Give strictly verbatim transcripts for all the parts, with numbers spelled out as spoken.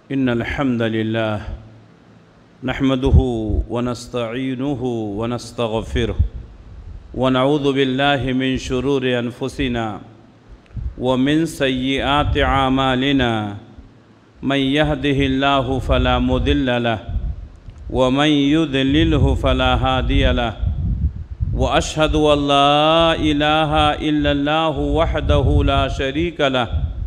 إن الحمد لله نحمده ونستعينه ونستغفره ونعوذ بالله من شرور أنفسنا ومن سيئات أعمالنا من يهده الله فلا مضل له ومن يضلله فلا هادي له وأشهد أن لا إله إلا الله وحده لا شريك له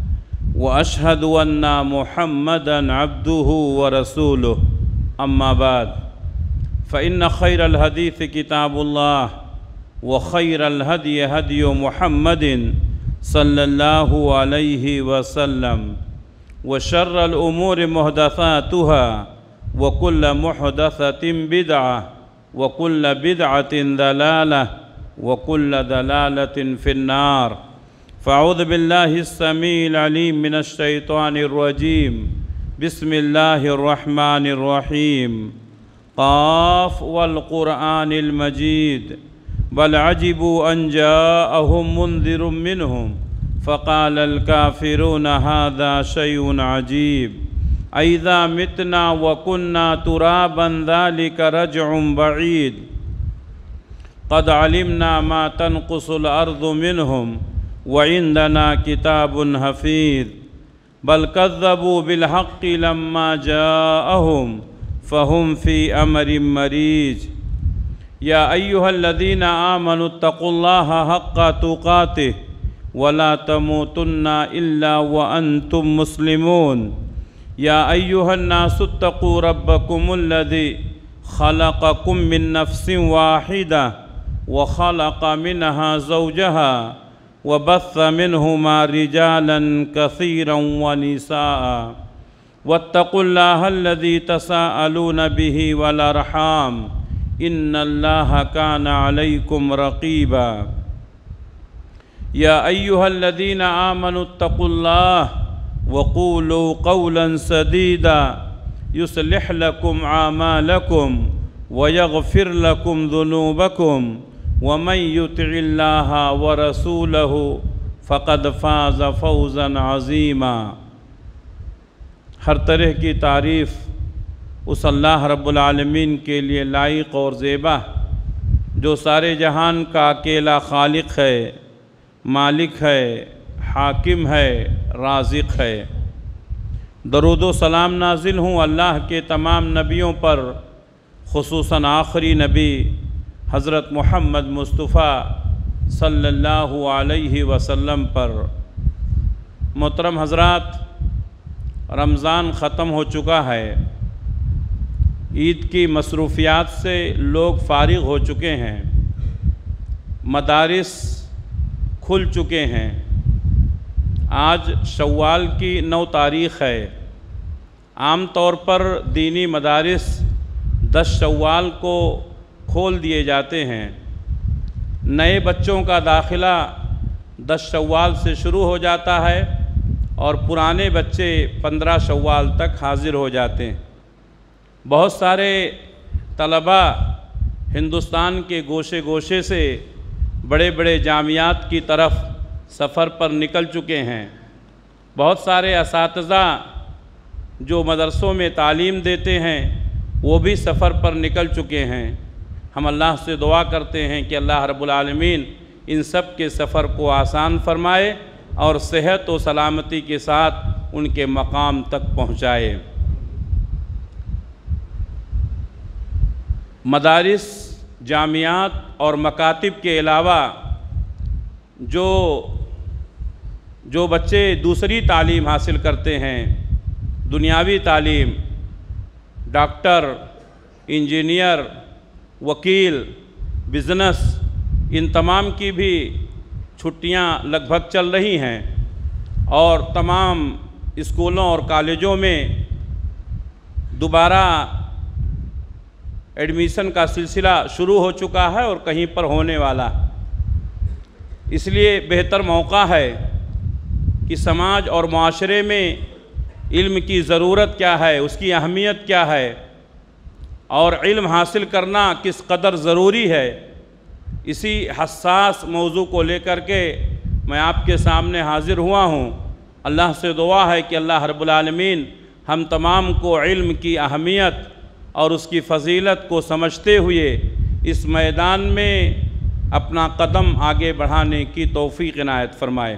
وأشهد أن محمدًا عبده ورسوله أما بعد فإن خير الحديث كتاب الله وخير الهدي هدي محمد صلى الله عليه وسلم وشر الأمور محدثاتها وكل محدثة بدعة وكل بدعة ضلالة وكل ضلالة في النار فأعوذ بالله السميع العليم من الشيطان الرجيم بسم الله الرحمن الرحيم قاف والقرآن المجيد بل عجبوا أن جاءهم منذر منهم فقال الكافرون هذا شيء عجيب أئذا متنا وكنا ترابا ذلك رجع بعيد قد علمنا ما تنقص الأرض منهم وعندنا كتاب حفيظ بل كذبوا بالحق لما جاءهم فهم في أمر مريج يا أيها الذين آمنوا اتقوا الله حق تقاته ولا تموتن إلا وأنتم مسلمون يا أيها الناس اتقوا ربكم الذي خلقكم من نفس واحدة وخلق منها زوجها وبث منهما رجالا كثيرا ونساء واتقوا الله الذي تساءلون به والأرحام إن الله كان عليكم رقيبا يا أيها الذين آمنوا اتقوا الله وقولوا قولا سديدا يصلح لكم أعمالكم ويغفر لكم ذنوبكم ومن يطع الله ورسوله فقد فاز فوزا عظیما۔ ہر طرح کی تعریف اس اللہ رب العالمین کے لیے لائق اور زیبا جو سارے جہان کا اکیلا خالق ہے، مالک ہے، حاکم ہے، رازق ہے۔ درود و سلام نازل ہوں اللہ کے تمام نبیوں پر، خصوصاً آخری نبی حضرت محمد مصطفیٰ صلی اللہ علیہ وسلم پر۔ محترم حضرات، رمضان ختم ہو چکا ہے، عید کی مصروفیات سے لوگ فارغ ہو چکے ہیں، مدارس کھل چکے ہیں۔ آج شوال کی نو تاریخ ہے۔ عام طور پر دینی مدارس دس شوال کو کھول دیے جاتے ہیں۔ نئے بچوں کا داخلہ دس شوال سے شروع ہو جاتا ہے اور پرانے بچے پندرہ شوال تک حاضر ہو جاتے ہیں۔ بہت سارے طلباء ہندوستان کے گوشے گوشے سے بڑے بڑے جامعات کی طرف سفر پر نکل چکے ہیں۔ بہت سارے اساتذہ جو مدرسوں میں تعلیم دیتے ہیں وہ بھی سفر پر نکل چکے ہیں۔ ہم اللہ سے دعا کرتے ہیں کہ اللہ رب العالمین ان سب کے سفر کو آسان فرمائے اور صحت و سلامتی کے ساتھ ان کے مقام تک پہنچائے۔ مدارس، جامعات اور مکاتب کے علاوہ جو جو بچے دوسری تعلیم حاصل کرتے ہیں، دنیاوی تعلیم، ڈاکٹر، انجینئر، وکیل، بزنس، ان تمام کی بھی چھٹیاں لگ بھگ چل رہی ہیں اور تمام اسکولوں اور کالجوں میں دوبارہ ایڈمیشن کا سلسلہ شروع ہو چکا ہے اور کہیں پر ہونے والا۔ اس لیے بہتر موقع ہے کہ سماج اور معاشرے میں علم کی ضرورت کیا ہے، اس کی اہمیت کیا ہے اور علم حاصل کرنا کس قدر ضروری ہے، اسی حساس موضوع کو لے کر کے میں آپ کے سامنے حاضر ہوا ہوں۔ اللہ سے دعا ہے کہ اللہ رب العالمین ہم تمام کو علم کی اہمیت اور اس کی فضیلت کو سمجھتے ہوئے اس میدان میں اپنا قدم آگے بڑھانے کی توفیق عنایت فرمائے۔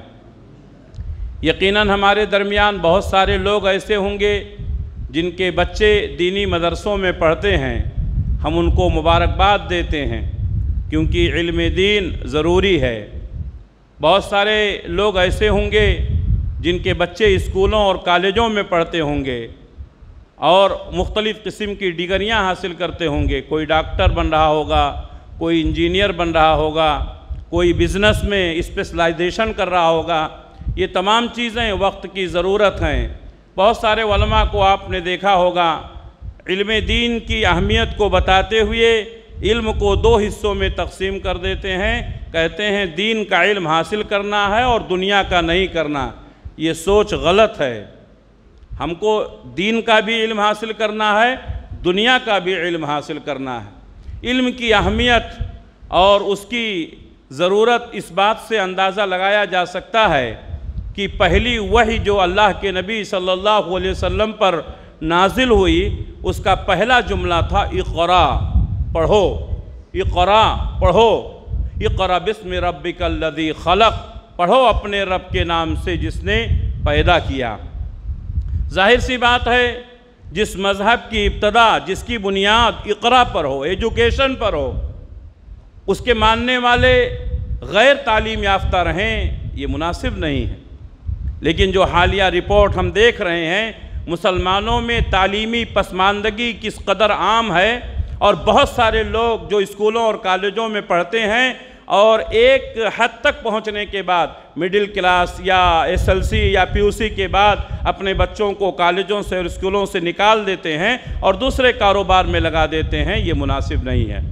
یقیناً ہمارے درمیان بہت سارے لوگ ایسے ہوں گے جن کے بچے دینی مدرسوں میں پڑھتے ہیں، ہم ان کو مبارکباد دیتے ہیں کیونکہ علم دین ضروری ہے۔ بہت سارے لوگ ایسے ہوں گے جن کے بچے اسکولوں اور کالجوں میں پڑھتے ہوں گے اور مختلف قسم کی ڈگریاں حاصل کرتے ہوں گے، کوئی ڈاکٹر بن رہا ہوگا، کوئی انجینئر بن رہا ہوگا، کوئی بزنس میں اسپیشلائزیشن کر رہا ہوگا۔ یہ تمام چیزیں وقت کی ضرورت ہیں۔ بہت سارے علماء کو آپ نے دیکھا ہوگا علم دین کی اہمیت کو بتاتے ہوئے علم کو دو حصوں میں تقسیم کر دیتے ہیں، کہتے ہیں دین کا علم حاصل کرنا ہے اور دنیا کا نہیں کرنا۔ یہ سوچ غلط ہے۔ ہم کو دین کا بھی علم حاصل کرنا ہے، دنیا کا بھی علم حاصل کرنا ہے۔ علم کی اہمیت اور اس کی ضرورت اس بات سے اندازہ لگایا جا سکتا ہے کہ پہلی وحی جو اللہ کے نبی صلی اللہ علیہ وسلم پر نازل ہوئی، اس کا پہلا جملہ تھا اقرا، پڑھو، اقرا پڑھو، اقرا بسم ربک الذی خلق، پڑھو اپنے رب کے نام سے جس نے پیدا کیا۔ ظاہر سی بات ہے جس مذہب کی ابتدا، جس کی بنیاد اقرا پر ہو، ایجوکیشن پر ہو، اس کے ماننے والے غیر تعلیم یافتہ رہیں، یہ مناسب نہیں ہے۔ لیکن جو حالیہ رپورٹ ہم دیکھ رہے ہیں مسلمانوں میں تعلیمی پسماندگی کس قدر عام ہے، اور بہت سارے لوگ جو اسکولوں اور کالجوں میں پڑھتے ہیں اور ایک حد تک پہنچنے کے بعد مڈل کلاس یا ایس ایل سی یا پی یو سی کے بعد اپنے بچوں کو کالجوں سے اور اسکولوں سے نکال دیتے ہیں اور دوسرے کاروبار میں لگا دیتے ہیں، یہ مناسب نہیں ہے۔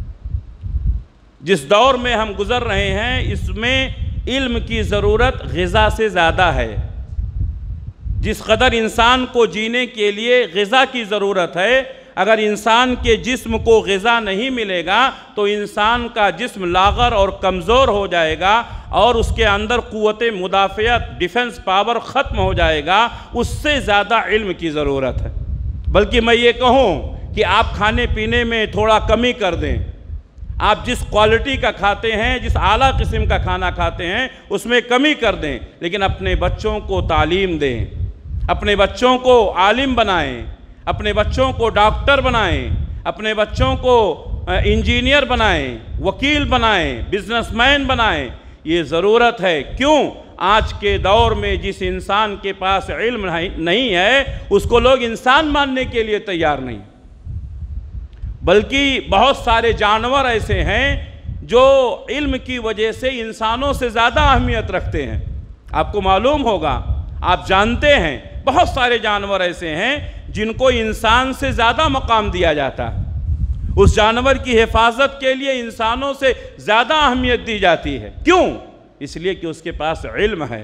جس دور میں ہم گزر رہے ہیں اس میں علم کی ضرورت غذا سے زیادہ ہے۔ جس قدر انسان کو جینے کے لیے غذا کی ضرورت ہے، اگر انسان کے جسم کو غذا نہیں ملے گا تو انسان کا جسم لاغر اور کمزور ہو جائے گا اور اس کے اندر قوت مدافعت، ڈیفنس پاور ختم ہو جائے گا۔ اس سے زیادہ علم کی ضرورت ہے۔ بلکہ میں یہ کہوں کہ آپ کھانے پینے میں تھوڑا کمی کر دیں، آپ جس کوالٹی کا کھاتے ہیں، جس اعلیٰ قسم کا کھانا کھاتے ہیں اس میں کمی کر دیں، لیکن اپنے بچوں کو تعلیم دیں، اپنے بچوں کو عالم بنائیں، اپنے بچوں کو ڈاکٹر بنائیں، اپنے بچوں کو انجینئر بنائیں، وکیل بنائیں، بزنس مین بنائیں۔ یہ ضرورت ہے۔ کیوں؟ آج کے دور میں جس انسان کے پاس علم نہیں ہے اس کو لوگ انسان ماننے کے لیے تیار نہیں، بلکہ بہت سارے جانور ایسے ہیں جو علم کی وجہ سے انسانوں سے زیادہ اہمیت رکھتے ہیں۔ آپ کو معلوم ہوگا، آپ جانتے ہیں بہت سارے جانور ایسے ہیں جن کو انسان سے زیادہ مقام دیا جاتا ہے۔ اس جانور کی حفاظت کے لیے انسانوں سے زیادہ اہمیت دی جاتی ہے۔ کیوں؟ اس لیے کہ اس کے پاس علم ہے۔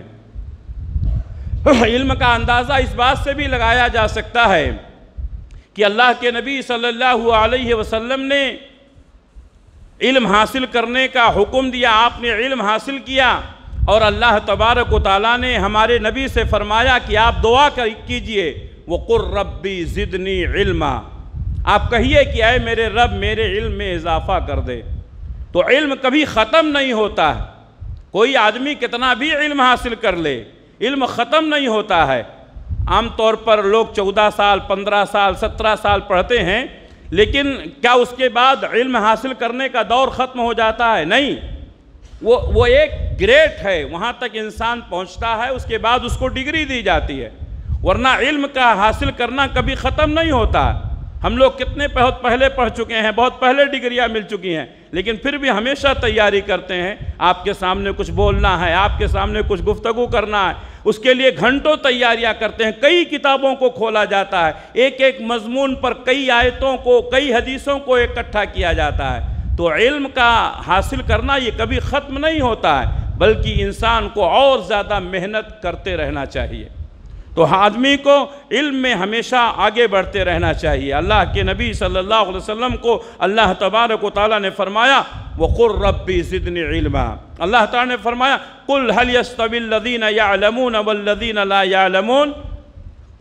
علم کا اندازہ اس بات سے بھی لگایا جا سکتا ہے کہ اللہ کے نبی صلی اللہ علیہ وسلم نے علم حاصل کرنے کا حکم دیا، آپ نے علم حاصل کیا، اور اللہ تبارک و تعالیٰ نے ہمارے نبی سے فرمایا کہ آپ دعا کیجئے وَقُلْ رَبِّ زِدْنِي عِلْمًا، آپ کہیے کہ اے میرے رب میرے علم میں اضافہ کر دے۔ تو علم کبھی ختم نہیں ہوتا ہے، کوئی آدمی کتنا بھی علم حاصل کر لے علم ختم نہیں ہوتا ہے۔ عام طور پر لوگ چودہ سال، پندرہ سال، سترہ سال پڑھتے ہیں، لیکن کیا اس کے بعد علم حاصل کرنے کا دور ختم ہو جاتا ہے؟ نہیں، وہ وہ ایک گریٹ ہے، وہاں تک انسان پہنچتا ہے، اس کے بعد اس کو ڈگری دی جاتی ہے، ورنہ علم کا حاصل کرنا کبھی ختم نہیں ہوتا۔ ہم لوگ کتنے بہت پہلے پڑھ چکے ہیں، بہت پہلے ڈگریاں مل چکی ہیں، لیکن پھر بھی ہمیشہ تیاری کرتے ہیں۔ آپ کے سامنے کچھ بولنا ہے، آپ کے سامنے کچھ گفتگو کرنا ہے، اس کے لیے گھنٹوں تیاریاں کرتے ہیں، کئی کتابوں کو کھولا جاتا ہے، ایک ایک مضمون پر کئی آیتوں کو، کئی حدیثوں کو اکٹھا کیا جاتا ہے۔ تو علم کا حاصل کرنا یہ کبھی ختم نہیں ہوتا ہے، بلکہ انسان کو اور زیادہ محنت کرتے رہنا چاہیے۔ تو آدمی کو علم میں ہمیشہ آگے بڑھتے رہنا چاہیے۔ اللہ کے نبی صلی اللہ علیہ وسلم کو اللہ تبارک و تعالیٰ نے فرمایا وَقُلْ رَبِّ زِدْنِي عِلْمًا، اللہ تعالیٰ نے فرمایا قُلْ هَلْ يَسْتَوِي الَّذِينَ يَعْلَمُونَ وَالَّذِينَ لَا يَعْلَمُونَ،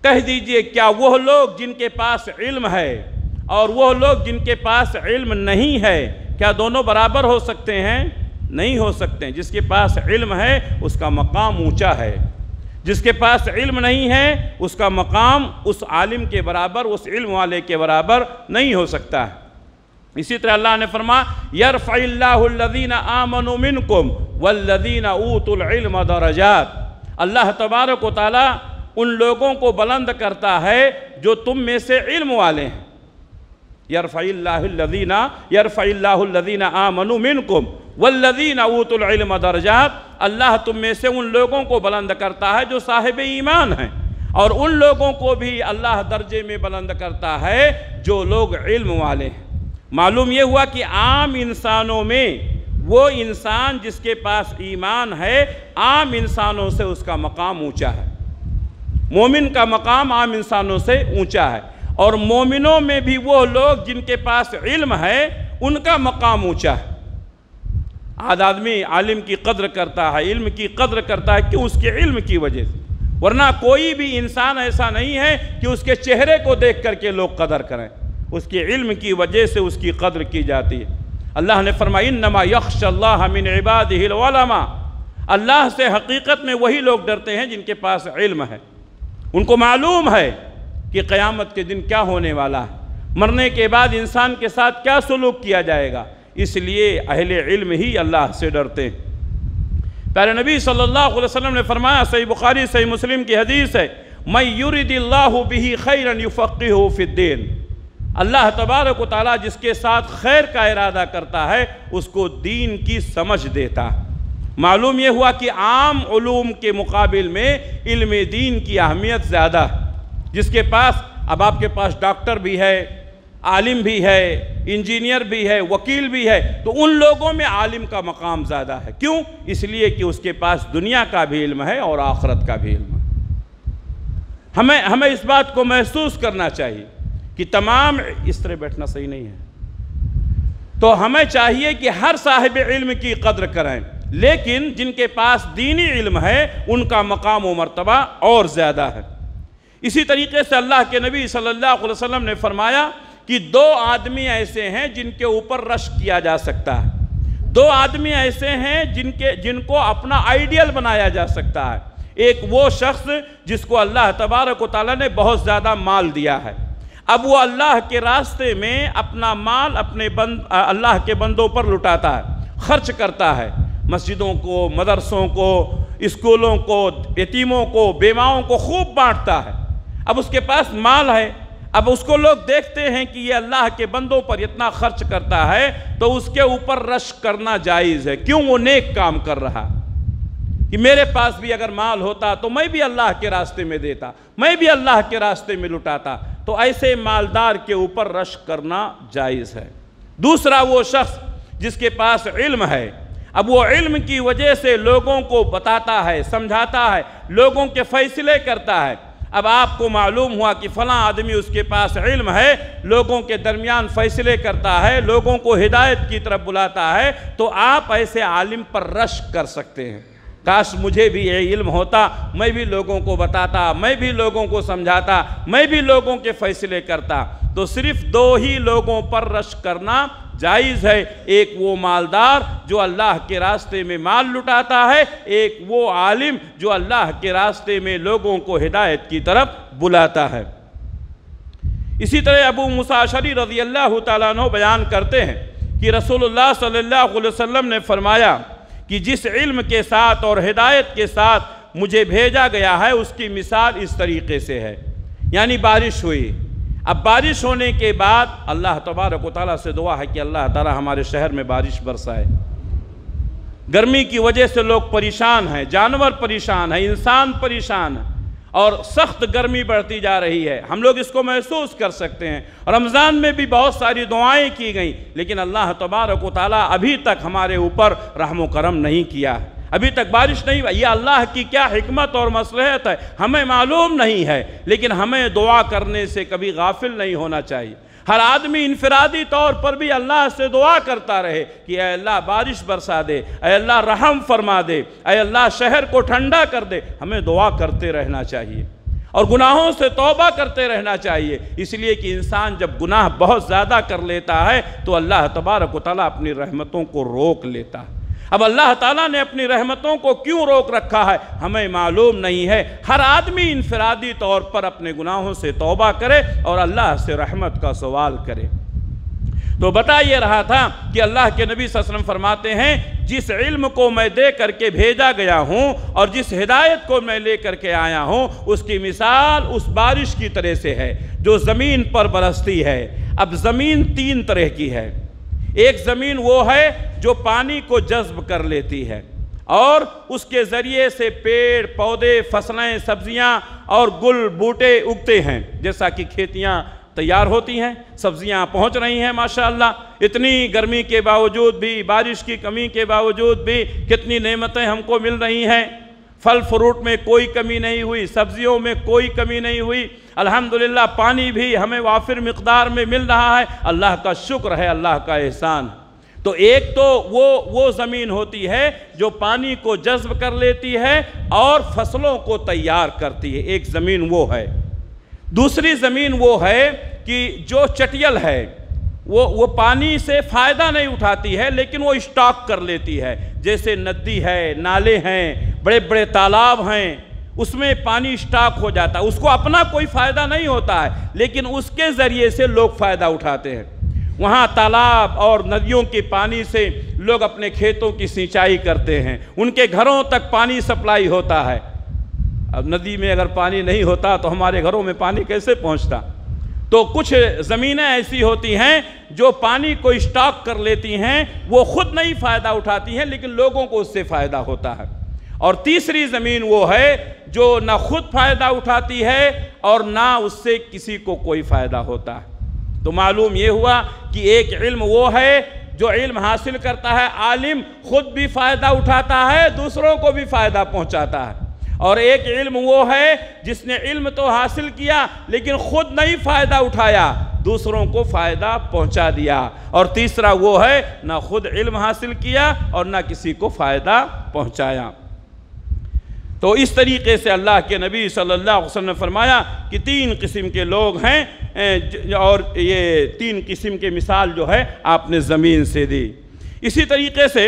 کہہ دیجئے کیا وہ لوگ جن کے پاس علم ہے اور وہ لوگ جن کے پاس علم نہیں ہے، کیا دونوں برابر ہو سکتے ہیں؟ نہیں ہو سکتے ہیں۔ جس کے پاس علم ہے اس کا مقام اونچا ہے، جس کے پاس علم نہیں ہے اس کا مقام اس عالم کے برابر، اس علم والے کے برابر نہیں ہو سکتا ہے۔ اسی طرح اللہ نے فرمایا یرفع اللہ الذین آمنوا منکم والذین اوتوا العلم درجات، اللہ تبارک و تعالیٰ ان لوگوں کو بلند کرتا ہے جو تم میں سے علم والے ہیں۔ یرفع اللہ الذین یرفع اللہ الذین آمنوا منکم والذین اوتوا العلم درجات، اللہ تم میں سے ان لوگوں کو بلند کرتا ہے جو صاحب ایمان ہیں، اور ان لوگوں کو بھی اللہ درجے میں بلند کرتا ہے جو لوگ علم والے ہیں۔ معلوم یہ ہوا کہ عام انسانوں میں وہ انسان جس کے پاس ایمان ہے، عام انسانوں سے اس کا مقام اونچا ہے۔ مومن کا مقام عام انسانوں سے اونچا ہے، اور مومنوں میں بھی وہ لوگ جن کے پاس علم ہے ان کا مقام اونچا ہے۔ آج آدمی عالم کی قدر کرتا ہے، علم کی قدر کرتا ہے، کیوں؟ اس کے علم کی وجہ سے، ورنہ کوئی بھی انسان ایسا نہیں ہے کہ اس کے چہرے کو دیکھ کر کے لوگ قدر کریں، اس کے علم کی وجہ سے اس کی قدر کی جاتی ہے۔ اللہ نے فرمایا انما یخشی اللہ من عبادہ العلماء، اللہ سے حقیقت میں وہی لوگ ڈرتے ہیں جن کے پاس علم ہے، ان کو معلوم ہے کہ قیامت کے دن کیا ہونے والا ہے، مرنے کے بعد انسان کے ساتھ کیا سلوک کیا جائے گا، اس لیے اہل علم ہی اللہ سے ڈرتے ہیں۔ پیارے نبی صلی اللہ علیہ وسلم نے فرمایا، صحیح بخاری صحیح مسلم کی حدیث ہے، مَن یُرِدِ اللَّهُ بِهِ خَيْرًا يُفَقِّهُ فِي الدِّینِ، اللہ تبارک و تعالیٰ جس کے ساتھ خیر کا ارادہ کرتا ہے اس کو دین کی سمجھ دیتا ہے۔ معلوم یہ ہوا کہ عام علوم کے مقابل میں علم دین کی اہمیت زیادہ ہے۔ جس کے پاس، اب آپ کے پاس ڈاکٹر بھی ہے، عالم بھی ہے، انجینئر بھی ہے، وکیل بھی ہے، تو ان لوگوں میں عالم کا مقام زیادہ ہے۔ کیوں؟ اس لیے کہ اس کے پاس دنیا کا بھی علم ہے اور آخرت کا بھی علم ہے۔ ہمیں ہمیں اس بات کو محسوس کرنا چاہیے کہ تمام، اس طرح بیٹھنا صحیح نہیں ہے، تو ہمیں چاہیے کہ ہر صاحب علم کی قدر کریں، لیکن جن کے پاس دینی علم ہے ان کا مقام و مرتبہ اور زیادہ ہے۔ اسی طریقے سے اللہ کے نبی صلی اللہ علیہ وسلم نے فرمایا کہ دو آدمی ایسے ہیں جن کے اوپر رشک کیا جا سکتا ہے، دو آدمی ایسے ہیں جن کے جن کو اپنا آئیڈیل بنایا جا سکتا ہے۔ ایک وہ شخص جس کو اللہ تبارک و تعالیٰ نے بہت زیادہ مال دیا ہے، اب وہ اللہ کے راستے میں اپنا مال اپنے بند اللہ کے بندوں پر لٹاتا ہے، خرچ کرتا ہے، مسجدوں کو، مدرسوں کو، اسکولوں کو، یتیموں کو، بیواؤں کو خوب بانٹتا ہے۔ اب اس کے پاس مال ہے، اب اس کو لوگ دیکھتے ہیں کہ یہ اللہ کے بندوں پر اتنا خرچ کرتا ہے تو اس کے اوپر رشک کرنا جائز ہے۔ کیوں؟ وہ نیک کام کر رہا کہ میرے پاس بھی اگر مال ہوتا تو میں بھی اللہ کے راستے میں دیتا، میں بھی اللہ کے راستے میں لٹاتا، تو ایسے مالدار کے اوپر رشک کرنا جائز ہے۔ دوسرا وہ شخص جس کے پاس علم ہے، اب وہ علم کی وجہ سے لوگوں کو بتاتا ہے، سمجھاتا ہے، لوگوں کے فیصلے کرتا ہے۔ اب آپ کو معلوم ہوا کہ فلاں آدمی اس کے پاس علم ہے، لوگوں کے درمیان فیصلے کرتا ہے، لوگوں کو ہدایت کی طرف بلاتا ہے، تو آپ ایسے عالم پر رشک کر سکتے ہیں، کاش مجھے بھی یہ علم ہوتا، میں بھی لوگوں کو بتاتا، میں بھی لوگوں کو سمجھاتا، میں بھی لوگوں کے فیصلے کرتا۔ تو صرف دو ہی لوگوں پر رشک کرنا جائز ہے، ایک وہ مالدار جو اللہ کے راستے میں مال لٹاتا ہے، ایک وہ عالم جو اللہ کے راستے میں لوگوں کو ہدایت کی طرف بلاتا ہے۔ اسی طرح ابو موسیٰ اشعری رضی اللہ تعالیٰ عنہ بیان کرتے ہیں کہ رسول اللہ صلی اللہ علیہ وسلم نے فرمایا کہ جس علم کے ساتھ اور ہدایت کے ساتھ مجھے بھیجا گیا ہے اس کی مثال اس طریقے سے ہے، یعنی بارش ہوئی، اب بارش ہونے کے بعد اللہ تبارک و تعالیٰ سے دعا ہے کہ اللہ تعالیٰ ہمارے شہر میں بارش برسائے۔ گرمی کی وجہ سے لوگ پریشان ہیں، جانور پریشان ہیں، انسان پریشان ہے، اور سخت گرمی بڑھتی جا رہی ہے، ہم لوگ اس کو محسوس کر سکتے ہیں۔ رمضان میں بھی بہت ساری دعائیں کی گئیں، لیکن اللہ تبارک و تعالیٰ ابھی تک ہمارے اوپر رحم و کرم نہیں کیا، ابھی تک بارش نہیں ہوئی۔ یہ اللہ کی کیا حکمت اور مصلحت ہے ہمیں معلوم نہیں ہے، لیکن ہمیں دعا کرنے سے کبھی غافل نہیں ہونا چاہیے۔ ہر آدمی انفرادی طور پر بھی اللہ سے دعا کرتا رہے کہ اے اللہ بارش برسا دے، اے اللہ رحم فرما دے، اے اللہ شہر کو ٹھنڈا کر دے، ہمیں دعا کرتے رہنا چاہیے۔ اور گناہوں سے توبہ کرتے رہنا چاہیے، اس لیے کہ انسان جب گناہ بہت زیادہ کر لیتا ہے تو اللہ تبارک و تعالیٰ اپنی رحمتوں کو روک لیتا ہے۔ اب اللہ تعالیٰ نے اپنی رحمتوں کو کیوں روک رکھا ہے ہمیں معلوم نہیں ہے۔ ہر آدمی انفرادی طور پر اپنے گناہوں سے توبہ کرے اور اللہ سے رحمت کا سوال کرے۔ تو بتا یہ رہا تھا کہ اللہ کے نبی صلی اللہ علیہ وسلم فرماتے ہیں جس علم کو میں دے کر کے بھیجا گیا ہوں اور جس ہدایت کو میں لے کر کے آیا ہوں اس کی مثال اس بارش کی طرح سے ہے جو زمین پر برستی ہے۔ اب زمین تین طرح کی ہے، ایک زمین وہ ہے جو پانی کو جذب کر لیتی ہے اور اس کے ذریعے سے پیڑ پودے فصلیں سبزیاں اور گل بوٹے اگتے ہیں، جیسا کہ کھیتیاں تیار ہوتی ہیں، سبزیاں پہنچ رہی ہیں ماشاءاللہ، اتنی گرمی کے باوجود بھی بارش کی کمی کے باوجود بھی کتنی نعمتیں ہم کو مل رہی ہیں، پھل فروٹ میں کوئی کمی نہیں ہوئی، سبزیوں میں کوئی کمی نہیں ہوئی، الحمدللہ پانی بھی ہمیں وافر مقدار میں مل رہا ہے، اللہ کا شکر ہے، اللہ کا احسان۔ تو ایک تو وہ وہ زمین ہوتی ہے جو پانی کو جذب کر لیتی ہے اور فصلوں کو تیار کرتی ہے، ایک زمین وہ ہے۔ دوسری زمین وہ ہے کہ جو چٹیل ہے، وہ وہ پانی سے فائدہ نہیں اٹھاتی ہے لیکن وہ اسٹاک کر لیتی ہے، جیسے ندی ہے، نالے ہیں، بڑے بڑے تالاب ہیں، اس میں پانی اسٹاک ہو جاتا ہے، اس کو اپنا کوئی فائدہ نہیں ہوتا ہے لیکن اس کے ذریعے سے لوگ فائدہ اٹھاتے ہیں۔ وہاں تالاب اور ندیوں کے پانی سے لوگ اپنے کھیتوں کی سینچائی کرتے ہیں، ان کے گھروں تک پانی سپلائی ہوتا ہے۔ اب ندی میں اگر پانی نہیں ہوتا تو ہمارے گھروں میں پانی کیسے پہنچتا؟ تو کچھ زمینیں ایسی ہوتی ہیں جو پانی کو اسٹاک کر لیتی ہیں، وہ خود نہیں فائدہ اٹھاتی ہیں لیکن لوگوں کو اس سے فائدہ ہوتا ہے۔ اور تیسری زمین وہ ہے جو نہ خود فائدہ اٹھاتی ہے اور نہ اس سے کسی کو کوئی فائدہ ہوتا ہے۔ تو معلوم یہ ہوا کہ ایک علم وہ ہے جو علم حاصل کرتا ہے، عالم خود بھی فائدہ اٹھاتا ہے، دوسروں کو بھی فائدہ پہنچاتا ہے، اور ایک علم وہ ہے جس نے علم تو حاصل کیا لیکن خود نہیں فائدہ اٹھایا، دوسروں کو فائدہ پہنچا دیا، اور تیسرا وہ ہے نہ خود علم حاصل کیا اور نہ کسی کو فائدہ پہنچایا۔ تو اس طریقے سے اللہ کے نبی صلی اللہ علیہ وسلم نے فرمایا کہ تین قسم کے لوگ ہیں، اور یہ تین قسم کے مثال جو ہے آپ نے زمین سے دی۔ اسی طریقے سے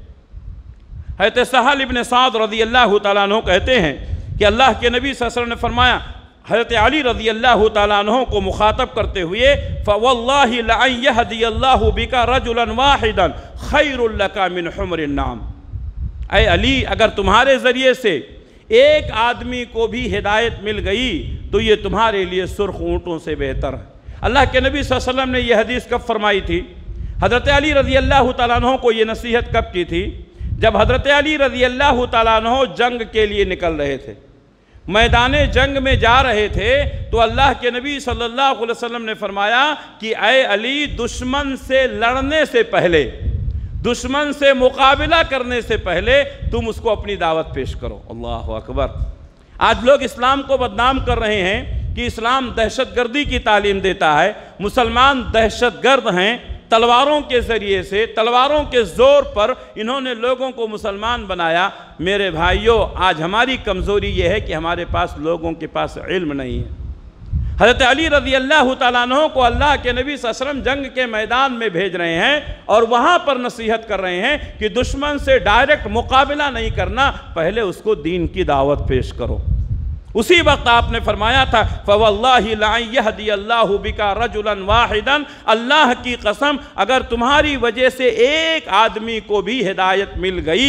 حضرت سہل ابن سعد رضی اللہ تعالیٰ عنہ کہتے ہیں کہ اللہ کے نبی صلی اللہ علیہ وسلم نے فرمایا حضرت علی رضی اللہ تعالیٰ عنہ کو مخاطب کرتے ہوئے فَوَاللَّهِ لَأَن يَهْدِيَ اللَّهُ بِكَ رَجُلًا وَاحِدًا خَيْرٌ لَكَ مِنْ حُمْرِ النَّعَمِ۔ اے علی، اگر تمہارے ذریعے سے ایک آدمی کو بھی ہدایت مل گئی تو یہ تمہارے لیے سرخ اونٹوں سے بہتر ہے۔ اللہ کے نبی صلی اللہ علیہ وسلم نے یہ حدیث کب فرمائی تھی؟ حضرت علی رضی اللہ تعالیٰ عنہ کو یہ نصیحت کب کی تھی؟ جب حضرت علی رضی اللہ تعالیٰ عنہ جنگ کے لیے نکل رہے تھے، میدان جنگ میں جا رہے تھے، تو اللہ کے نبی صلی اللہ علیہ وسلم نے فرمایا کہ اے علی، دشمن سے لڑنے سے پہلے، دشمن سے مقابلہ کرنے سے پہلے تم اس کو اپنی دعوت پیش کرو۔ اللہ اکبر۔ آج لوگ اسلام کو بدنام کر رہے ہیں کہ اسلام دہشت گردی کی تعلیم دیتا ہے، مسلمان دہشت گرد ہیں، تلواروں کے ذریعے سے، تلواروں کے زور پر انہوں نے لوگوں کو مسلمان بنایا۔ میرے بھائیوں، آج ہماری کمزوری یہ ہے کہ ہمارے پاس لوگوں کے پاس علم نہیں ہے۔ حضرت علی رضی اللہ تعالیٰ عنہ کو اللہ کے نبی صلی اللہ علیہ وسلم جنگ کے میدان میں بھیج رہے ہیں اور وہاں پر نصیحت کر رہے ہیں کہ دشمن سے ڈائریکٹ مقابلہ نہیں کرنا، پہلے اس کو دین کی دعوت پیش کرو۔ اسی وقت آپ نے فرمایا تھا فَوَاللَّهِ لَأَن يَهْدِيَ اللَّهُ بِكَ رَجُلًا وَاحِدًا، اللہ کی قسم اگر تمہاری وجہ سے ایک آدمی کو بھی ہدایت مل گئی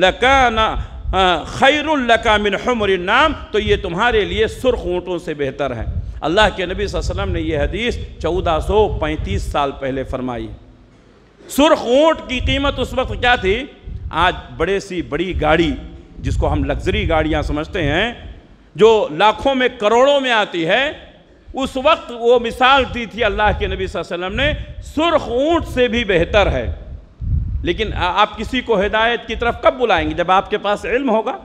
لَكَانَ خَيْرٌ لَكَ مِنْ حُمْرِ النَّعَمِ، تو یہ تمہارے لیے سرخ اونٹوں سے بہتر ہے۔ اللہ کے نبی صلی اللہ علیہ وسلم نے یہ حدیث چودہ سو پینتیس سال پہلے فرمائی۔ سرخ اونٹ کی قیمت اس وقت کیا تھی؟ آج بڑے سی بڑی گاڑی جس کو ہم لگژری گاڑیاں سمجھتے ہیں، جو لاکھوں میں کروڑوں میں آتی ہے، اس وقت وہ مثال دی تھی اللہ کے نبی صلی اللہ علیہ وسلم نے، سرخ اونٹ سے بھی بہتر ہے۔ لیکن آپ کسی کو ہدایت کی طرف کب بلائیں گے؟ جب آپ کے پاس علم ہوگا۔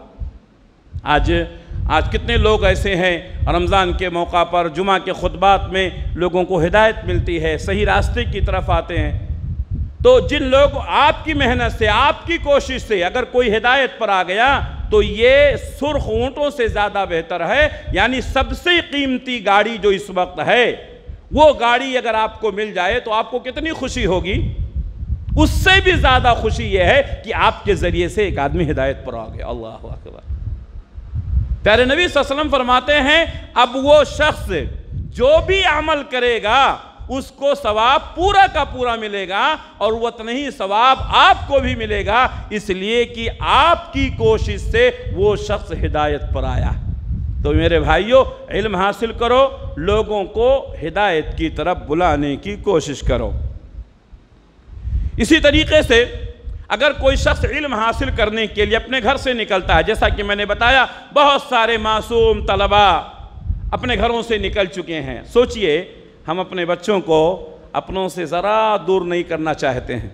آج آج کتنے لوگ ایسے ہیں رمضان کے موقع پر جمعہ کے خطبات میں لوگوں کو ہدایت ملتی ہے، صحیح راستے کی طرف آتے ہیں۔ تو جن لوگ آپ کی محنت سے، آپ کی کوشش سے اگر کوئی ہدایت پر آ گیا تو یہ سرخ اونٹوں سے زیادہ بہتر ہے. یعنی سب سے قیمتی گاڑی جو اس وقت ہے وہ گاڑی اگر آپ کو مل جائے تو آپ کو کتنی خوشی ہوگی. اس سے بھی زیادہ خوشی یہ ہے کہ آپ کے ذریعے سے ایک آدمی ہدایت پر آ گیا. اللہ اکبر. پیارے نبی صلی اللہ علیہ وسلم فرماتے ہیں اب وہ شخص جو بھی عمل کرے گا اس کو ثواب پورا کا پورا ملے گا اور اتنا ہی ثواب آپ کو بھی ملے گا، اس لیے کہ آپ کی کوشش سے وہ شخص ہدایت پر آیا. تو میرے بھائیوں، علم حاصل کرو، لوگوں کو ہدایت کی طرف بلانے کی کوشش کرو. اسی طریقے سے اگر کوئی شخص علم حاصل کرنے کے لیے اپنے گھر سے نکلتا ہے، جیسا کہ میں نے بتایا بہت سارے معصوم طلبہ اپنے گھروں سے نکل چکے ہیں. سوچئے ہم اپنے بچوں کو اپنوں سے ذرا دور نہیں کرنا چاہتے ہیں.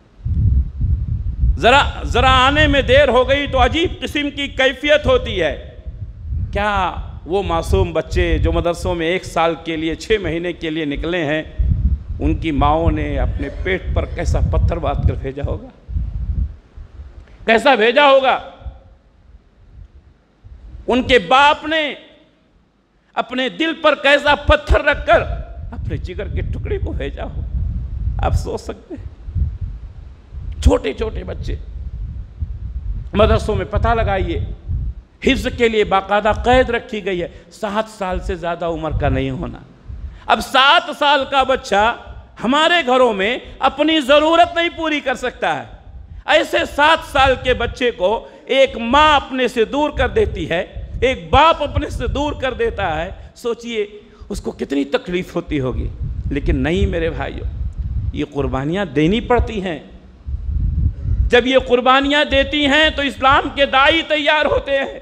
ذرا ذرا آنے میں دیر ہو گئی تو عجیب قسم کی کیفیت ہوتی ہے. کیا وہ معصوم بچے جو مدرسوں میں ایک سال کے لیے چھ مہینے کے لیے نکلے ہیں، ان کی ماؤں نے اپنے پیٹ پر کیسا پتھر باندھ کر بھیجا ہوگا، کیسا بھیجا ہوگا. ان کے باپ نے اپنے دل پر کیسا پتھر رکھ کر اپنے جگر کے ٹکڑے کو بھیجا ہو. آپ سوچ سکتے ہیں. چھوٹے چھوٹے بچے مدرسوں میں پتہ لگائیے، حفظ کے لیے باقاعدہ قید رکھی گئی ہے، سات سال سے زیادہ عمر کا نہیں ہونا. اب سات سال کا بچہ ہمارے گھروں میں اپنی ضرورت نہیں پوری کر سکتا ہے. ایسے سات سال کے بچے کو ایک ماں اپنے سے دور کر دیتی ہے، ایک باپ اپنے سے دور کر دیتا ہے. سوچئے اس کو کتنی تکلیف ہوتی ہوگی. لیکن نہیں میرے بھائیوں، یہ قربانیاں دینی پڑتی ہیں. جب یہ قربانیاں دیتی ہیں تو اسلام کے داعی تیار ہوتے ہیں.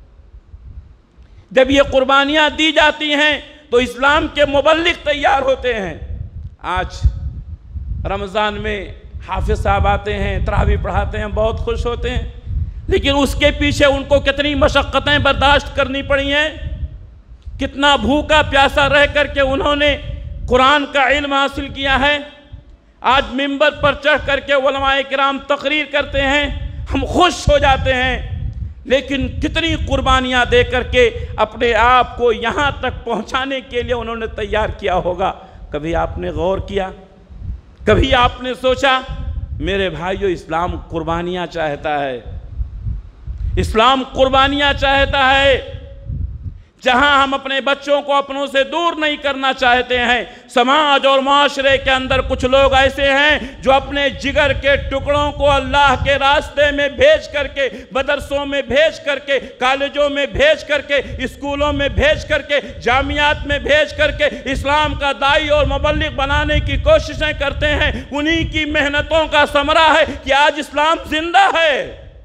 جب یہ قربانیاں دی جاتی ہیں تو اسلام کے مبلغ تیار ہوتے ہیں. آج رمضان میں حافظ صاحب آتے ہیں، تراویح پڑھاتے ہیں، بہت خوش ہوتے ہیں، لیکن اس کے پیچھے ان کو کتنی مشقتیں برداشت کرنی پڑی ہیں. کتنا بھوکا پیاسا رہ کر کے انہوں نے قرآن کا علم حاصل کیا ہے. آج منبر پر چڑھ کر کے علماء کرام تقریر کرتے ہیں، ہم خوش ہو جاتے ہیں، لیکن کتنی قربانیاں دے کر کے اپنے آپ کو یہاں تک پہنچانے کے لیے انہوں نے تیار کیا ہوگا. کبھی آپ نے غور کیا؟ کبھی آپ نے سوچا؟ میرے بھائیو، اسلام قربانیاں چاہتا ہے. اسلام قربانیاں چاہتا ہے. جہاں ہم اپنے بچوں کو اپنوں سے دور نہیں کرنا چاہتے ہیں، سماج اور معاشرے کے اندر کچھ لوگ ایسے ہیں جو اپنے جگر کے ٹکڑوں کو اللہ کے راستے میں بھیج کر کے، مدرسوں میں بھیج کر کے، کالجوں میں بھیج کر کے، اسکولوں میں بھیج کر کے، جامعات میں بھیج کر کے اسلام کا داعی اور مبلغ بنانے کی کوششیں کرتے ہیں. انہی کی محنتوں کا ثمرہ ہے کہ آج اسلام زندہ ہے.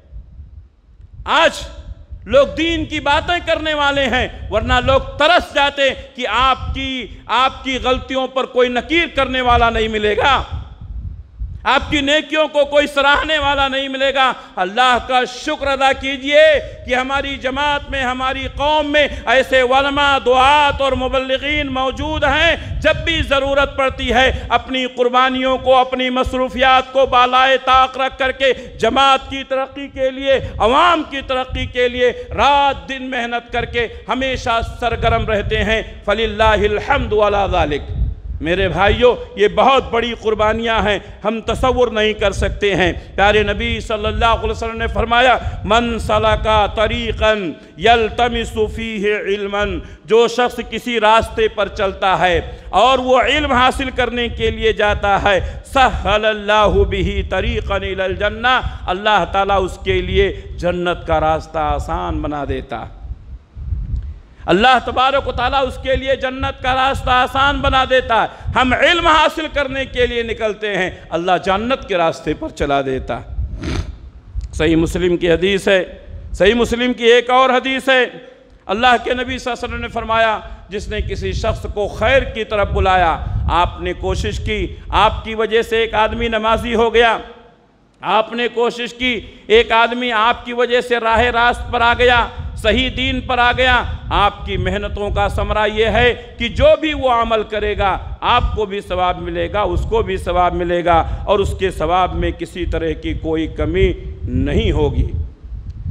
آج لوگ دین کی باتیں کرنے والے ہیں، ورنہ لوگ ترس جاتے کہ آپ کی آپ کی غلطیوں پر کوئی نکیر کرنے والا نہیں ملے گا، آپ کی نیکیوں کو کوئی سراہنے والا نہیں ملے گا. اللہ کا شکر ادا کیجئے کہ ہماری جماعت میں، ہماری قوم میں ایسے علماء، دعات اور مبلغین موجود ہیں. جب بھی ضرورت پڑتی ہے اپنی قربانیوں کو، اپنی مصروفیات کو بالائے طاق رکھ کر کے جماعت کی ترقی کے لیے، عوام کی ترقی کے لیے رات دن محنت کر کے ہمیشہ سرگرم رہتے ہیں. فللہ الحمد علی ذالک. میرے بھائیوں، یہ بہت بڑی قربانیاں ہیں، ہم تصور نہیں کر سکتے ہیں. پیارے نبی صلی اللہ علیہ وسلم نے فرمایا، من سلکا طریقا یلتمس فیہ علما، جو شخص کسی راستے پر چلتا ہے اور وہ علم حاصل کرنے کے لیے جاتا ہے، سہل اللہ بہ طریقا الی الجنہ، اللہ تعالیٰ اس کے لیے جنت کا راستہ آسان بنا دیتا. اللہ تبارک و تعالیٰ اس کے لیے جنت کا راستہ آسان بنا دیتا ہے. ہم علم حاصل کرنے کے لیے نکلتے ہیں، اللہ جنت کے راستے پر چلا دیتا. صحیح مسلم کی حدیث ہے، صحیح مسلم کی ایک اور حدیث ہے. اللہ کے نبی صلی اللہ علیہ وسلم نے فرمایا، جس نے کسی شخص کو خیر کی طرف بلایا، آپ نے کوشش کی، آپ کی وجہ سے ایک آدمی نمازی ہو گیا، آپ نے کوشش کی، ایک آدمی آپ کی وجہ سے راہ راست پر آ گیا، صحیح دین پر آ گیا. آپ کی محنتوں کا ثمرہ یہ ہے کہ جو بھی وہ عمل کرے گا آپ کو بھی ثواب ملے گا، اس کو بھی ثواب ملے گا، اور اس کے ثواب میں کسی طرح کی کوئی کمی نہیں ہوگی.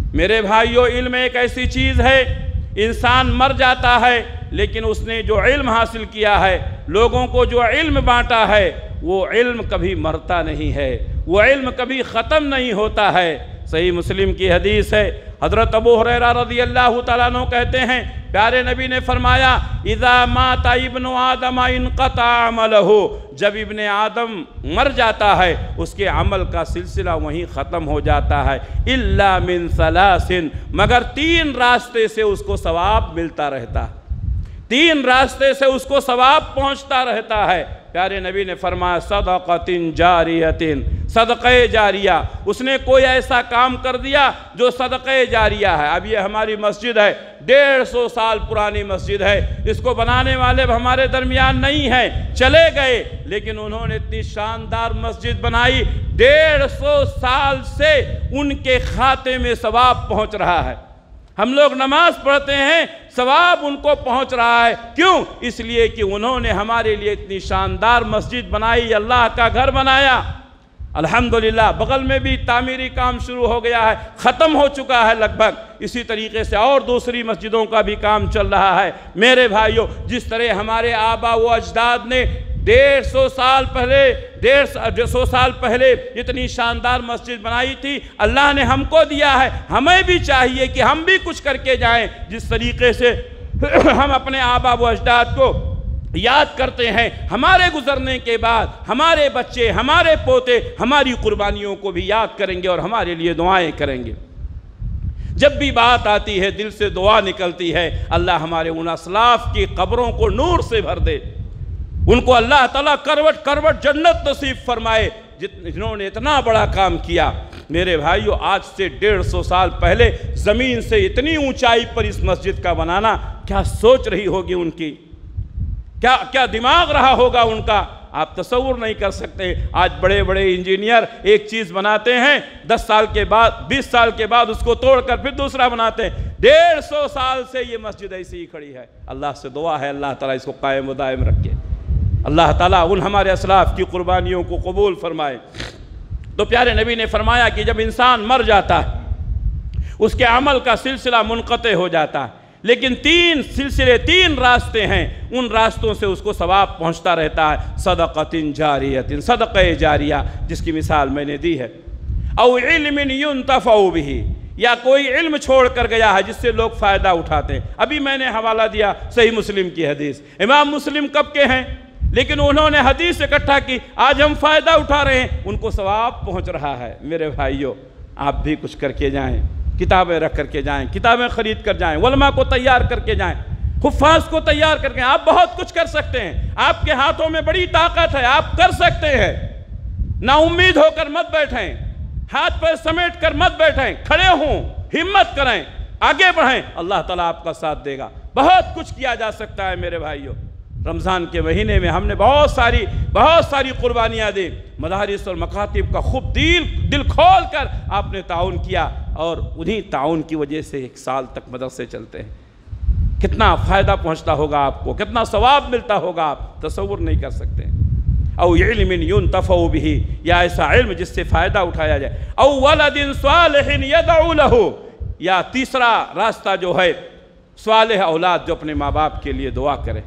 میرے بھائیو، علم ایک ایسی چیز ہے، انسان مر جاتا ہے لیکن اس نے جو علم حاصل کیا ہے، لوگوں کو جو علم بانٹا ہے، وہ علم کبھی مرتا نہیں ہے، وہ علم کبھی ختم نہیں ہوتا ہے۔ صحیح مسلم کی حدیث ہے، حضرت ابو ہریرہ رضی اللہ تعالیٰ عنہ کہتے ہیں، پیارے نبی نے فرمایا، اذا مات ابن آدم انقطع عملہ، جب ابن آدم مر جاتا ہے اس کے عمل کا سلسلہ وہیں ختم ہو جاتا ہے، الا من ثلاث، مگر تین راستے سے اس کو ثواب ملتا رہتا ہے، تین راستے سے اس کو ثواب پہنچتا رہتا ہے۔ پیارے نبی نے فرمایا، صدقۃ جاریۃ، صدقہ جاریہ، اس نے کوئی ایسا کام کر دیا جو صدقہ جاریہ ہے۔ اب یہ ہماری مسجد ہے، ڈیڑھ سو سال پرانی مسجد ہے، اس کو بنانے والے ہمارے درمیان نہیں ہیں، چلے گئے، لیکن انہوں نے اتنی شاندار مسجد بنائی، ڈیڑھ سو سال سے ان کے کھاتے میں ثواب پہنچ رہا ہے۔ ہم لوگ نماز پڑھتے ہیں، ثواب ان کو پہنچ رہا ہے، کیوں؟ اس لیے کہ انہوں نے ہمارے لیے اتنی شاندار مسجد بنائی، اللہ کا گھر بنایا۔ الحمدللہ بغل میں بھی تعمیری کام شروع ہو گیا ہے، ختم ہو چکا ہے لگ بھگ، اسی طریقے سے اور دوسری مسجدوں کا بھی کام چل رہا ہے۔ میرے بھائیوں، جس طرح ہمارے آبا و اجداد نے ڈیڑھ سو سال پہلے ڈیڑھ سو سال پہلے اتنی شاندار مسجد بنائی تھی، اللہ نے ہم کو دیا ہے، ہمیں بھی چاہیے کہ ہم بھی کچھ کر کے جائیں، جس طریقے سے ہم اپنے آبا و اجداد کو یاد کرتے ہیں، ہمارے گزرنے کے بعد ہمارے بچے، ہمارے پوتے ہماری قربانیوں کو بھی یاد کریں گے اور ہمارے لیے دعائیں کریں گے۔ جب بھی بات آتی ہے دل سے دعا نکلتی ہے، اللہ ہمارے ان اسلاف کی قبروں کو نور سے بھر دے، ان کو اللہ تعالیٰ کروٹ کروٹ جنت نصیب فرمائے، جنہوں نے اتنا بڑا کام کیا۔ میرے بھائیو، آج سے ڈیڑھ سو سال پہلے زمین سے اتنی اونچائی پر اس مسجد کا بنانا، کیا سوچ رہی ہوگی ان کی، کیا کیا دماغ رہا ہوگا ان کا، آپ تصور نہیں کر سکتے۔ آج بڑے بڑے انجینئر ایک چیز بناتے ہیں، دس سال کے بعد بیس سال کے بعد اس کو توڑ کر پھر دوسرا بناتے ہیں، ڈیڑھ سو سال سے یہ مسجد ایسی ہی کھڑی ہے۔ اللہ سے دعا ہے اللہ تعالیٰ اس کو قائم و دائم رکھے، اللہ تعالیٰ ان ہمارے اسلاف کی قربانیوں کو قبول فرمائے۔ تو پیارے نبی نے فرمایا کہ جب انسان مر جاتا ہے اس کے عمل کا سلسلہ منقطع ہو جاتا ہے، لیکن تین سلسلے، تین راستے ہیں، ان راستوں سے اس کو ثواب پہنچتا رہتا ہے۔ صدقۃ جاریۃ، صدقہ جاریہ، جس کی مثال میں نے دی ہے، او علم ينتفع به، یا کوئی علم چھوڑ کر گیا ہے جس سے لوگ فائدہ اٹھاتے ہیں۔ ابھی میں نے حوالہ دیا صحیح مسلم کی حدیث، امام مسلم کب کے ہیں لیکن انہوں نے حدیث اکٹھا کی، آج ہم فائدہ اٹھا رہے ہیں، ان کو ثواب پہنچ رہا ہے۔ میرے بھائیوں، آپ بھی کچھ کر کے جائیں، کتابیں رکھ کر کے جائیں، کتابیں خرید کر جائیں، علماء کو تیار کر کے جائیں، حفاظ کو تیار کر کے، آپ بہت کچھ کر سکتے ہیں، آپ کے ہاتھوں میں بڑی طاقت ہے، آپ کر سکتے ہیں۔ نا امید ہو کر مت بیٹھیں، ہاتھ پہ سمیٹ کر مت بیٹھیں، کھڑے ہوں، ہمت کریں، آگے بڑھیں، اللہ تعالیٰ آپ کا ساتھ دے گا۔ بہت کچھ کیا جا سکتا ہے میرے بھائیوں۔ رمضان کے مہینے میں ہم نے بہت ساری بہت ساری قربانیاں دی، مدارس اور مکاتب کا خوب دل دل کھول کر آپ نے تعاون کیا، اور انہی تعاون کی وجہ سے ایک سال تک مدرسے چلتے ہیں۔ کتنا فائدہ پہنچتا ہوگا آپ کو، کتنا ثواب ملتا ہوگا، آپ تصور نہیں کر سکتے۔ او علم ينتفع به، یا ایسا علم جس سے فائدہ اٹھایا جائے، او ولد صالح يدعو له، یا تیسرا راستہ جو ہے صالح اولاد جو اپنے ماں باپ کے لیے دعا کرے،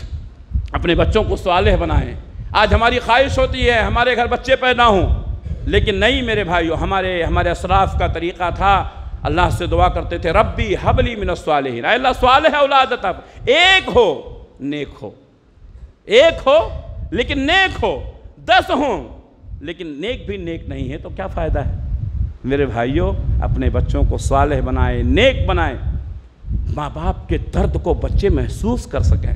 اپنے بچوں کو صالح بنائیں۔ آج ہماری خواہش ہوتی ہے ہمارے گھر بچے پیدا ہوں، لیکن نہیں میرے بھائیو، ہمارے ہمارے اسلاف کا طریقہ تھا، اللہ سے دعا کرتے تھے، ربی ہب لی من الصالحین، اے اللہ صالح اولاد عطا، ایک ہو نیک ہو، ایک ہو لیکن نیک ہو، دس ہوں لیکن نیک بھی نیک نہیں ہے تو کیا فائدہ ہے؟ میرے بھائیو، اپنے بچوں کو صالح بنائیں، نیک بنائیں، ماں باپ کے درد کو بچے محسوس کر سکیں،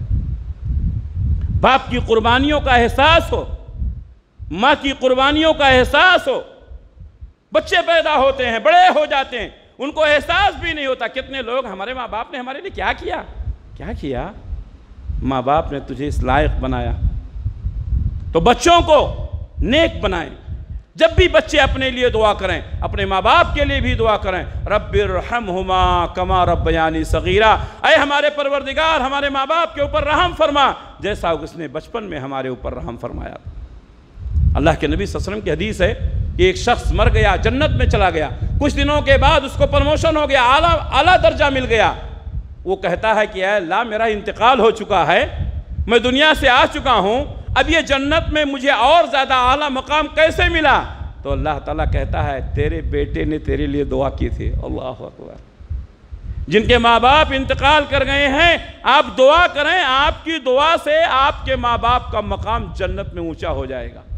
باپ کی قربانیوں کا احساس ہو، ماں کی قربانیوں کا احساس ہو۔ بچے پیدا ہوتے ہیں، بڑے ہو جاتے ہیں، ان کو احساس بھی نہیں ہوتا۔ کتنے لوگ، ہمارے ماں باپ نے ہمارے لیے کیا کیا کیا کیا ماں باپ نے تجھے اس لائق بنایا۔ تو بچوں کو نیک بنائیں۔ جب بھی بچے اپنے لیے دعا کریں، اپنے ماں باپ کے لیے بھی دعا کریں، رب ارحمہما کما ربیانی صغیرہ، اے ہمارے پروردگار ہمارے ماں باپ کے اوپر رحم فرما جیسا اس نے بچپن میں ہمارے اوپر رحم فرمایا۔ اللہ کے نبی صلی اللہ علیہ وسلم کی حدیث ہے، کہ ایک شخص مر گیا، جنت میں چلا گیا، کچھ دنوں کے بعد اس کو پروموشن ہو گیا، اعلیٰ اعلیٰ درجہ مل گیا، وہ کہتا ہے کہ اے اللہ میرا انتقال ہو چکا ہے، میں دنیا سے آ چکا ہوں، اب یہ جنت میں مجھے اور زیادہ اعلیٰ مقام کیسے ملا؟ تو اللہ تعالیٰ کہتا ہے تیرے بیٹے نے تیرے لیے دعا کی تھی۔ اللہ اکبر۔ جن کے ماں باپ انتقال کر گئے ہیں، آپ دعا کریں، آپ کی دعا سے آپ کے ماں باپ کا مقام جنت میں اونچا ہو جائے گا۔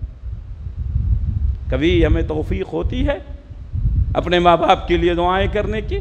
کبھی ہمیں توفیق ہوتی ہے اپنے ماں باپ کے لیے دعائیں کرنے کی؟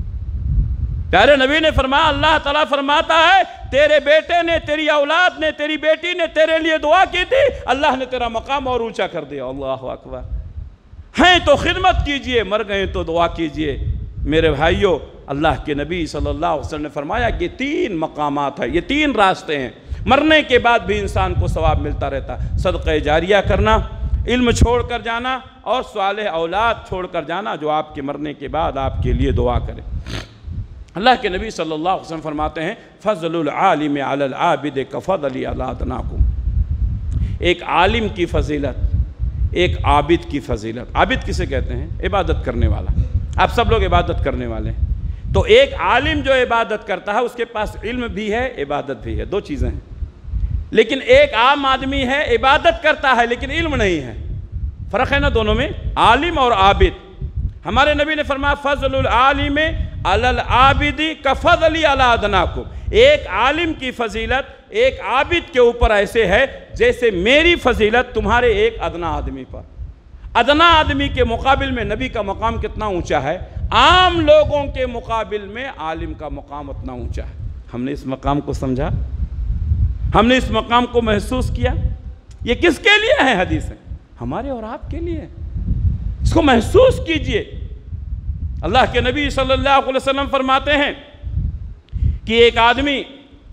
پیارے نبی نے فرمایا، اللہ تعالیٰ فرماتا ہے تیرے بیٹے نے، تیری اولاد نے، تیری بیٹی نے تیرے لیے دعا کی تھی، اللہ نے تیرا مقام اور اونچا کر دیا۔ اللہ اکبر۔ ہیں تو خدمت کیجئے، مر گئے تو دعا کیجئے۔ میرے بھائیوں، اللہ کے نبی صلی اللہ علیہ وسلم نے فرمایا کہ یہ تین مقامات ہیں، یہ تین راستے ہیں، مرنے کے بعد بھی انسان کو ثواب ملتا رہتا ہے۔ صدقہ جاریہ کرنا، علم چھوڑ کر جانا، اور صالح اولاد چھوڑ کر جانا جو آپ کے مرنے کے بعد آپ کے لیے دعا کرے۔ اللہ کے نبی صلی اللہ علیہ وسلم فرماتے ہیں فضل العالم علی العابد کفضلی علی ادناکم۔ ایک عالم کی فضیلت ایک عابد کی فضیلت۔ عابد کسے کہتے ہیں؟ عبادت کرنے والا۔ آپ سب لوگ عبادت کرنے والے ہیں، تو ایک عالم جو عبادت کرتا ہے اس کے پاس علم بھی ہے، عبادت بھی ہے، دو چیزیں ہیں۔ لیکن ایک عام آدمی ہے، عبادت کرتا ہے لیکن علم نہیں ہے، فرق ہے نا دونوں میں، عالم اور عابد۔ ہمارے نبی نے فرمایا فضل العالم علی العابد کفضلی علی ادناکم۔ ایک عالم کی فضیلت ایک عابد کے اوپر ایسے ہے جیسے میری فضیلت تمہارے ایک ادنا آدمی پر۔ ادنا آدمی کے مقابل میں نبی کا مقام کتنا اونچا ہے، عام لوگوں کے مقابل میں عالم کا مقام اتنا اونچا ہے۔ ہم نے اس مقام کو سمجھا، ہم نے اس مقام کو محسوس کیا۔ یہ کس کے لیے ہے حدیث ہے؟ ہمارے اور آپ کے لیے۔ اس کو محسوس کیجئے۔ اللہ کے نبی صلی اللہ علیہ وسلم فرماتے ہیں کہ ایک آدمی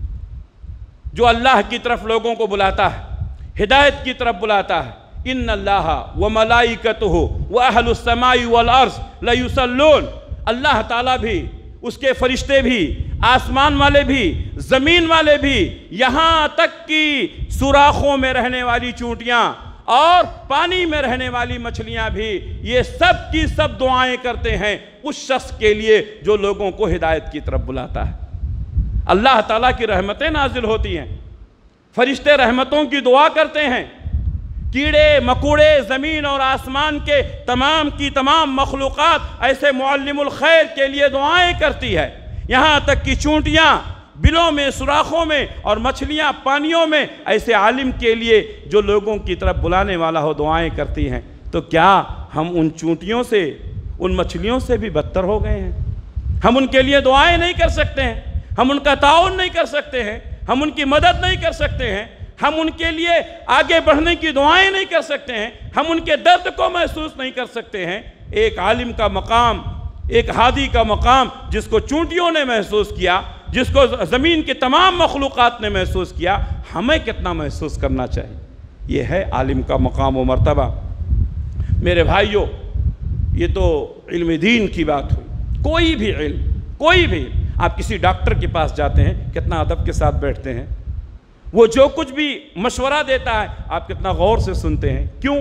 جو اللہ کی طرف لوگوں کو بلاتا ہے، ہدایت کی طرف بلاتا ہے، ان اللہ وملائکتہ واہل السماء والارض لیصلون، اللہ تعالیٰ بھی، اس کے فرشتے بھی، آسمان والے بھی، زمین والے بھی، یہاں تک کہ سوراخوں میں رہنے والی چونٹیاں اور پانی میں رہنے والی مچھلیاں بھی، یہ سب کی سب دعائیں کرتے ہیں اس شخص کے لیے جو لوگوں کو ہدایت کی طرف بلاتا ہے۔ اللہ تعالیٰ کی رحمتیں نازل ہوتی ہیں، فرشتے رحمتوں کی دعا کرتے ہیں، کیڑے مکوڑے زمین اور آسمان کے تمام کی تمام مخلوقات ایسے معلم الخیر کے لیے دعائیں کرتی ہے، یہاں تک کہ چونٹیاں بلوں میں، سوراخوں میں، اور مچھلیاں پانیوں میں ایسے عالم کے لیے جو لوگوں کی طرف بلانے والا ہو دعائیں کرتی ہیں۔ تو کیا ہم ان چونٹیوں سے، ان مچھلیوں سے بھی بدتر ہو گئے ہیں؟ ہم ان کے لیے دعائیں نہیں کر سکتے ہیں، ہم ان کا تعاون نہیں کر سکتے ہیں، ہم ان کی مدد نہیں کر سکتے ہیں، ہم ان کے لیے آگے بڑھنے کی دعائیں نہیں کر سکتے ہیں، ہم ان کے درد کو محسوس نہیں کر سکتے ہیں۔ ایک عالم کا مقام، ایک ہادی کا مقام جس کو چونٹیوں نے محسوس کیا، جس کو زمین کے تمام مخلوقات نے محسوس کیا، ہمیں کتنا محسوس کرنا چاہیے؟ یہ ہے عالم کا مقام و مرتبہ۔ میرے بھائیوں، یہ تو علم دین کی بات ہوئی۔ کوئی بھی علم، کوئی بھی علم، آپ کسی ڈاکٹر کے پاس جاتے ہیں، کتنا ادب کے ساتھ بیٹھتے ہیں، وہ جو کچھ بھی مشورہ دیتا ہے آپ کتنا غور سے سنتے ہیں۔ کیوں؟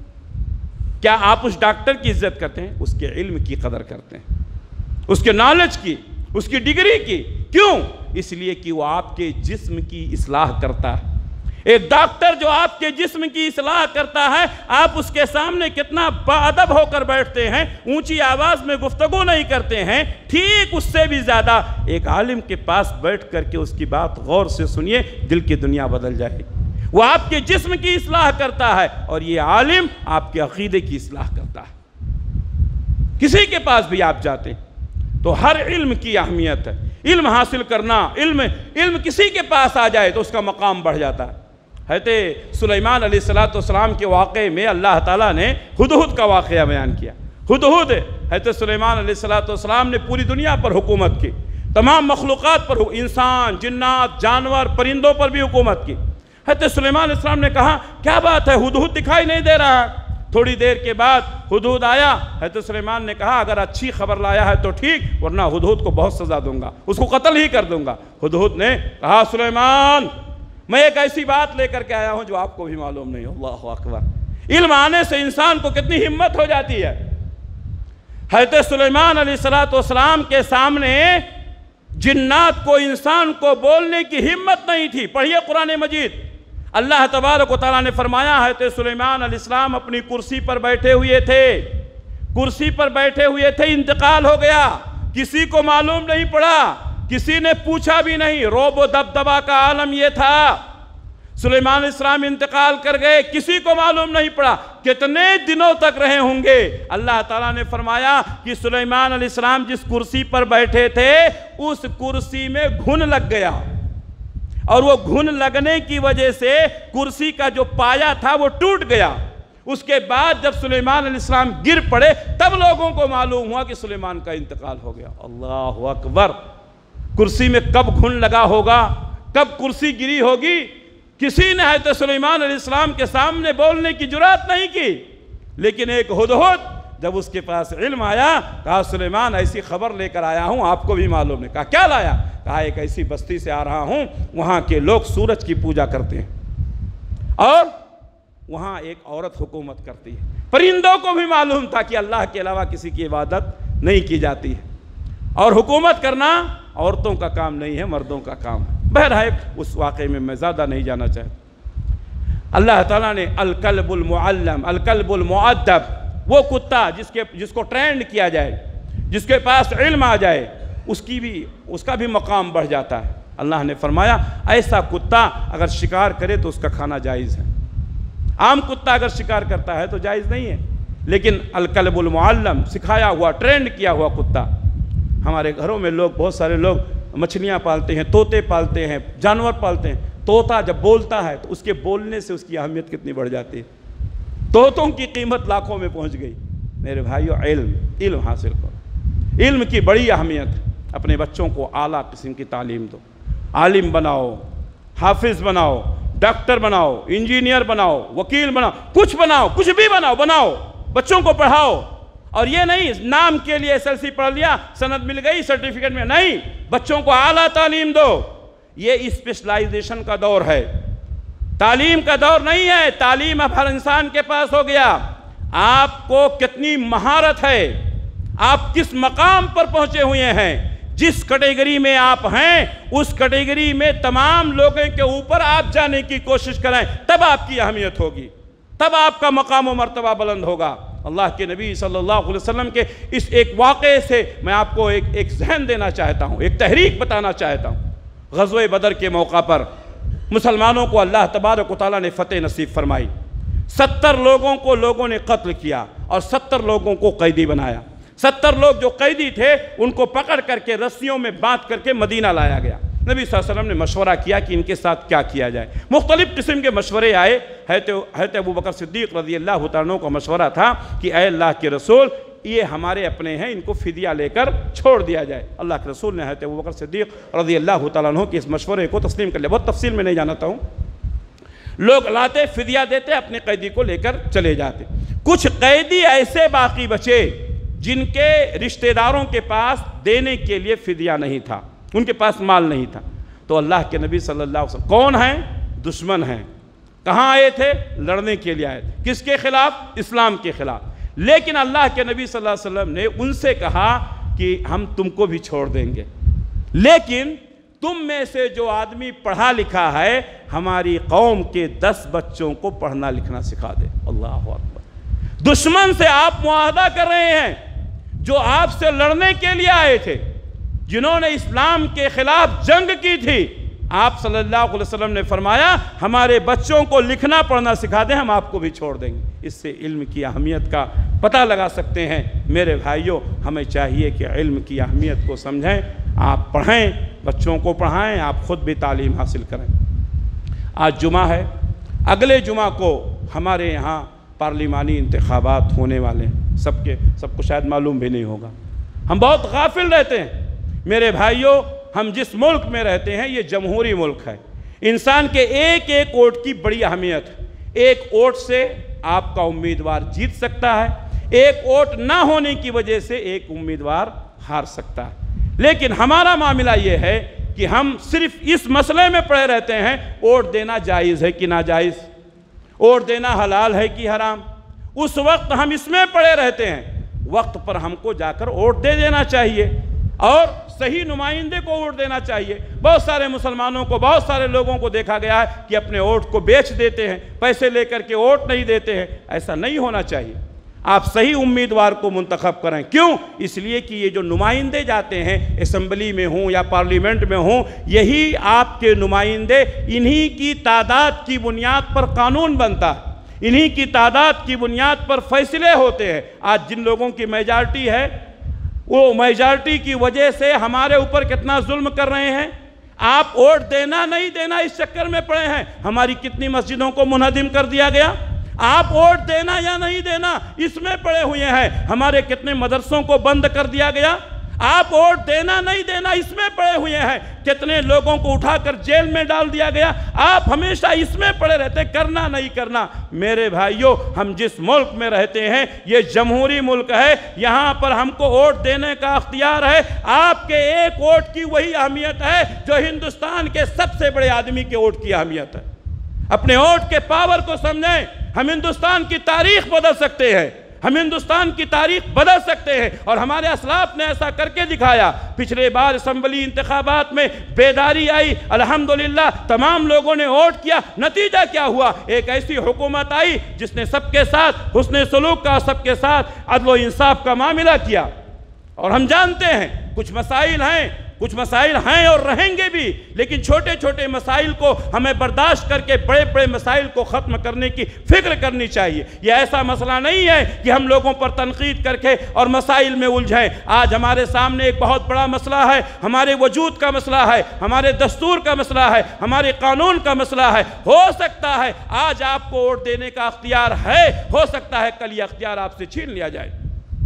کیا آپ اس ڈاکٹر کی عزت کرتے ہیں؟ اس کے علم کی قدر کرتے ہیں، اس کے نالج کی، اس کی ڈگری کی۔ کیوں؟ اس لیے کہ وہ آپ کے جسم کی اصلاح کرتا ہے۔ ایک ڈاکٹر جو آپ کے جسم کی اصلاح کرتا ہے، آپ اس کے سامنے کتنا باادب ہو کر بیٹھتے ہیں، اونچی آواز میں گفتگو نہیں کرتے ہیں، ٹھیک اس سے بھی زیادہ ایک عالم کے پاس بیٹھ کر کے اس کی بات غور سے سنیے، دل کی دنیا بدل جائے گی۔ وہ آپ کے جسم کی اصلاح کرتا ہے اور یہ عالم آپ کے عقیدے کی اصلاح کرتا ہے۔ کسی کے پاس بھی آپ جاتے ہیں تو ہر علم کی اہمیت ہے، علم حاصل کرنا، علم علم کسی کے پاس آ جائے تو اس کا مقام بڑھ جاتا ہے۔ حضرت سلیمان علیہ السلام کے واقعے میں اللہ تعالیٰ نے ہدہد کا واقعہ بیان کیا۔ ہدہد، حضرت سلیمان علیہ السلام نے پوری دنیا پر حکومت کی، تمام مخلوقات پر، انسان، جنات، جانور، پرندوں پر بھی حکومت کی۔ حضرت سلیمان علیہ السلام نے کہا کیا بات ہے، ہدہد دکھائی نہیں دے رہا ہے؟ تھوڑی دیر کے بعد ہدہد آیا۔ حضرت سلیمان نے کہا اگر اچھی خبر لایا ہے تو ٹھیک، ورنہ ہدہد کو بہت سزا دوں گا، اس کو قتل ہی کر دوں گا۔ ہدہد نے کہا سلیمان، میں ایک ایسی بات لے کر کے آیا ہوں جو آپ کو بھی معلوم نہیں۔ اللہ اکبر۔ علم آنے سے انسان کو کتنی ہمت ہو جاتی ہے۔ حضرت سلیمان علیہ الصلوۃ والسلام کے سامنے جنات کو، انسان کو بولنے کی ہمت نہیں تھی۔ پڑھیے قرآن مجید، اللہ تبارک و تعالیٰ نے فرمایا حضرت سلیمان علیہ السلام اپنی کرسی پر بیٹھے ہوئے تھے، کرسی پر بیٹھے ہوئے تھے، انتقال ہو گیا، کسی کو معلوم نہیں پڑا، کسی نے پوچھا بھی نہیں۔ روب و دبدبا کا عالم یہ تھا، سلیمان علیہ السلام انتقال کر گئے، کسی کو معلوم نہیں پڑا کتنے دنوں تک رہے ہوں گے۔ اللہ تعالیٰ نے فرمایا کہ سلیمان علیہ السلام جس کرسی پر بیٹھے تھے اس کرسی میں گھن لگ گیا، اور وہ گھن لگنے کی وجہ سے کرسی کا جو پایا تھا وہ ٹوٹ گیا۔ اس کے بعد جب سلیمان علیہ السلام گر پڑے تب لوگوں کو معلوم ہوا کہ سلیمان کا انتقال ہو گیا۔ اللہ اکبر! کرسی میں کب گھن لگا ہوگا، کب کرسی گری ہوگی، کسی نے حضرت سلیمان علیہ السلام کے سامنے بولنے کی جرات نہیں کی۔ لیکن ایک ہدہد جب اس کے پاس علم آیا، کہا سلیمان ایسی خبر لے کر آیا ہوں، آپ کو بھی معلوم نہیں۔ کہا کیا لایا؟ کہا ایک ایسی بستی سے آ رہا ہوں وہاں کے لوگ سورج کی پوجا کرتے ہیں، اور وہاں ایک عورت حکومت کرتی ہے۔ پرندوں کو بھی معلوم تھا کہ اللہ کے علاوہ کسی کی عبادت نہیں کی جاتی ہے، اور حکومت کرنا عورتوں کا کام نہیں ہے، مردوں کا کام ہے۔ بہرحال اس واقعے میں میں زیادہ نہیں جانا چاہتا۔ اللہ تعالیٰ نے الکلب المعلم، الکلب المؤدب، وہ کتا جس کے جس کو ٹرینڈ کیا جائے، جس کے پاس علم آ جائے، اس کی بھی اس کا بھی مقام بڑھ جاتا ہے۔ اللہ نے فرمایا ایسا کتا اگر شکار کرے تو اس کا کھانا جائز ہے۔ عام کتا اگر شکار کرتا ہے تو جائز نہیں ہے، لیکن الکلب المعلم، سکھایا ہوا، ٹرینڈ کیا ہوا کتا۔ ہمارے گھروں میں لوگ، بہت سارے لوگ مچھلیاں پالتے ہیں، طوطے پالتے ہیں، جانور پالتے ہیں۔ طوطا جب بولتا ہے تو اس کے بولنے سے اس کی اہمیت کتنی بڑھ جاتی ہے۔ طوطوں کی قیمت لاکھوں میں پہنچ گئی۔ میرے بھائیو، علم علم حاصل کرو، علم کی بڑی اہمیت ہے۔ اپنے بچوں کو اعلیٰ قسم کی تعلیم دو، عالم بناؤ، حافظ بناؤ، ڈاکٹر بناؤ، انجینئر بناؤ، وکیل بناؤ، کچھ بناؤ، کچھ بھی بناؤ بناؤ بچوں کو پڑھاؤ۔ اور یہ نہیں نام کے لیے ایس ایل سی پڑھ لیا، سند مل گئی، سرٹیفکیٹ میں نہیں، بچوں کو اعلیٰ تعلیم دو۔ یہ اسپیشلائزیشن کا دور ہے، تعلیم کا دور نہیں ہے۔ تعلیم اب ہر انسان کے پاس ہو گیا۔ آپ کو کتنی مہارت ہے، آپ کس مقام پر پہنچے ہوئے ہیں، جس کیٹیگری میں آپ ہیں اس کیٹیگری میں تمام لوگوں کے اوپر آپ جانے کی کوشش کریں، تب آپ کی اہمیت ہوگی، تب آپ کا مقام و مرتبہ بلند ہوگا۔ اللہ کے نبی صلی اللہ علیہ وسلم کے اس ایک واقعے سے میں آپ کو ایک ایک ذہن دینا چاہتا ہوں، ایک تحریک بتانا چاہتا ہوں۔ غزوہ بدر کے موقع پر مسلمانوں کو اللہ تبارک و تعالیٰ نے فتح نصیب فرمائی۔ ستر لوگوں کو لوگوں نے قتل کیا اور ستر لوگوں کو قیدی بنایا۔ ستر لوگ جو قیدی تھے ان کو پکڑ کر کے رسیوں میں باندھ کر کے مدینہ لایا گیا۔ نبی صلی اللہ علیہ وسلم نے مشورہ کیا کہ ان کے ساتھ کیا کیا جائے۔ مختلف قسم کے مشورے آئے۔ حضرت ابو بکر صدیق رضی اللہ تعالیٰ عنہ کا مشورہ تھا کہ اے اللہ کے رسول، یہ ہمارے اپنے ہیں، ان کو فدیہ لے کر چھوڑ دیا جائے۔ اللہ کے رسول نے حضرت ابو بکر صدیق رضی اللہ تعالیٰ عنہ کے اس مشورے کو تسلیم کر لیا۔ بہت تفصیل میں نہیں جانتا ہوں۔ لوگ لاتے، فدیہ دیتے، اپنے قیدی کو لے کر چلے جاتے۔ کچھ قیدی ایسے باقی بچے جن کے رشتہ داروں کے پاس دینے کے لیے فدیہ نہیں تھا، ان کے پاس مال نہیں تھا۔ تو اللہ کے نبی صلی اللہ علیہ وسلم کون ہیں؟ دشمن ہیں۔ کہاں آئے تھے؟ لڑنے کے لیے آئے تھے۔ کس کے خلاف؟ اسلام کے خلاف۔ لیکن اللہ کے نبی صلی اللہ علیہ وسلم نے ان سے کہا کہ ہم تم کو بھی چھوڑ دیں گے، لیکن تم میں سے جو آدمی پڑھا لکھا ہے ہماری قوم کے دس بچوں کو پڑھنا لکھنا سکھا دے۔ اللہ اکبر! دشمن سے آپ معاہدہ کر رہے ہیں، جو آپ سے لڑنے کے لیے آئے تھے، جنہوں نے اسلام کے خلاف جنگ کی تھی۔ آپ صلی اللہ علیہ وسلم نے فرمایا ہمارے بچوں کو لکھنا پڑھنا سکھا دیں، ہم آپ کو بھی چھوڑ دیں گے۔ اس سے علم کی اہمیت کا پتہ لگا سکتے ہیں۔ میرے بھائیوں، ہمیں چاہیے کہ علم کی اہمیت کو سمجھیں، آپ پڑھیں، بچوں کو پڑھائیں، آپ خود بھی تعلیم حاصل کریں۔ آج جمعہ ہے، اگلے جمعہ کو ہمارے یہاں پارلیمانی انتخابات ہونے والے ہیں۔ سب کے سب کو شاید معلوم بھی نہیں ہوگا، ہم بہت غافل رہتے ہیں۔ میرے بھائیوں، ہم جس ملک میں رہتے ہیں یہ جمہوری ملک ہے۔ انسان کے ایک ایک ووٹ کی بڑی اہمیت ہے۔ ایک ووٹ سے آپ کا امیدوار جیت سکتا ہے، ایک ووٹ نہ ہونے کی وجہ سے ایک امیدوار ہار سکتا ہے۔ لیکن ہمارا معاملہ یہ ہے کہ ہم صرف اس مسئلے میں پڑے رہتے ہیں ووٹ دینا جائز ہے کہ ناجائز، ووٹ دینا حلال ہے کہ حرام؟ اس وقت ہم اس میں پڑے رہتے ہیں، وقت پر ہم کو جا کر ووٹ دے دینا چاہیے اور صحیح نمائندے کو ووٹ دینا چاہیے۔ بہت سارے مسلمانوں کو، بہت سارے لوگوں کو دیکھا گیا ہے کہ اپنے ووٹ کو بیچ دیتے ہیں، پیسے لے کر کے ووٹ نہیں دیتے ہیں۔ ایسا نہیں ہونا چاہیے، آپ صحیح امیدوار کو منتخب کریں۔ کیوں؟ اس لیے کہ یہ جو نمائندے جاتے ہیں اسمبلی میں ہوں یا پارلیمنٹ میں ہوں، یہی آپ کے نمائندے، انہی کی تعداد کی بنیاد پر قانون بنتا ہے، انہی کی تعداد کی بنیاد پر فیصلے ہوتے ہیں۔ آج جن لوگوں کی میجارٹی ہے، وہ میجارٹی کی وجہ سے ہمارے اوپر کتنا ظلم کر رہے ہیں۔ آپ ووٹ دینا نہیں دینا اس چکر میں پڑے ہیں، ہماری کتنی مسجدوں کو منہدم کر دیا گیا۔ آپ ووٹ دینا یا نہیں دینا اس میں پڑے ہوئے ہیں، ہمارے کتنے مدرسوں کو بند کر دیا گیا۔ آپ ووٹ دینا نہیں دینا اس میں پڑے ہوئے ہیں، کتنے لوگوں کو اٹھا کر جیل میں ڈال دیا گیا۔ آپ ہمیشہ اس میں پڑے رہتے، کرنا نہیں کرنا۔ میرے بھائیوں، ہم جس ملک میں رہتے ہیں یہ جمہوری ملک ہے، یہاں پر ہم کو ووٹ دینے کا اختیار ہے۔ آپ کے ایک ووٹ کی وہی اہمیت ہے جو ہندوستان کے سب سے بڑے آدمی کے ووٹ کی اہمیت ہے۔ اپنے ووٹ کے پاور کو سمجھیں، ہم ہندوستان کی تاریخ بدل سکتے ہیں، ہم ہندوستان کی تاریخ بدل سکتے ہیں، اور ہمارے اسلاف نے ایسا کر کے دکھایا۔ پچھلے بار اسمبلی انتخابات میں بیداری آئی، الحمدللہ تمام لوگوں نے ووٹ کیا، نتیجہ کیا ہوا؟ ایک ایسی حکومت آئی جس نے سب کے ساتھ حسن سلوک کا، سب کے ساتھ عدل و انصاف کا معاملہ کیا۔ اور ہم جانتے ہیں کچھ مسائل ہیں، کچھ مسائل ہیں اور رہیں گے بھی، لیکن چھوٹے چھوٹے مسائل کو ہمیں برداشت کر کے بڑے بڑے مسائل کو ختم کرنے کی فکر کرنی چاہیے۔ یہ ایسا مسئلہ نہیں ہے کہ ہم لوگوں پر تنقید کر کے اور مسائل میں الجھیں۔ آج ہمارے سامنے ایک بہت بڑا مسئلہ ہے، ہمارے وجود کا مسئلہ ہے، ہمارے دستور کا مسئلہ ہے، ہمارے قانون کا مسئلہ ہے۔ ہو سکتا ہے آج آپ کو ووٹ دینے کا اختیار ہے، ہو سکتا ہے کل یہ اختیار آپ سے چھین لیا جائے۔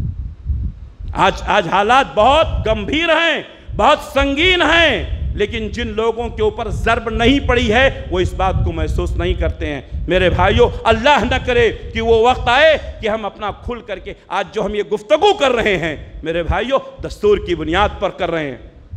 آج آج حالات بہت گمبھیر ہیں، بہت سنگین ہیں، لیکن جن لوگوں کے اوپر ضرب نہیں پڑی ہے وہ اس بات کو محسوس نہیں کرتے ہیں۔ میرے بھائیوں، اللہ نہ کرے کہ وہ وقت آئے کہ ہم اپنا کھل کر کے آج جو ہم یہ گفتگو کر رہے ہیں میرے بھائیوں دستور کی بنیاد پر کر رہے ہیں۔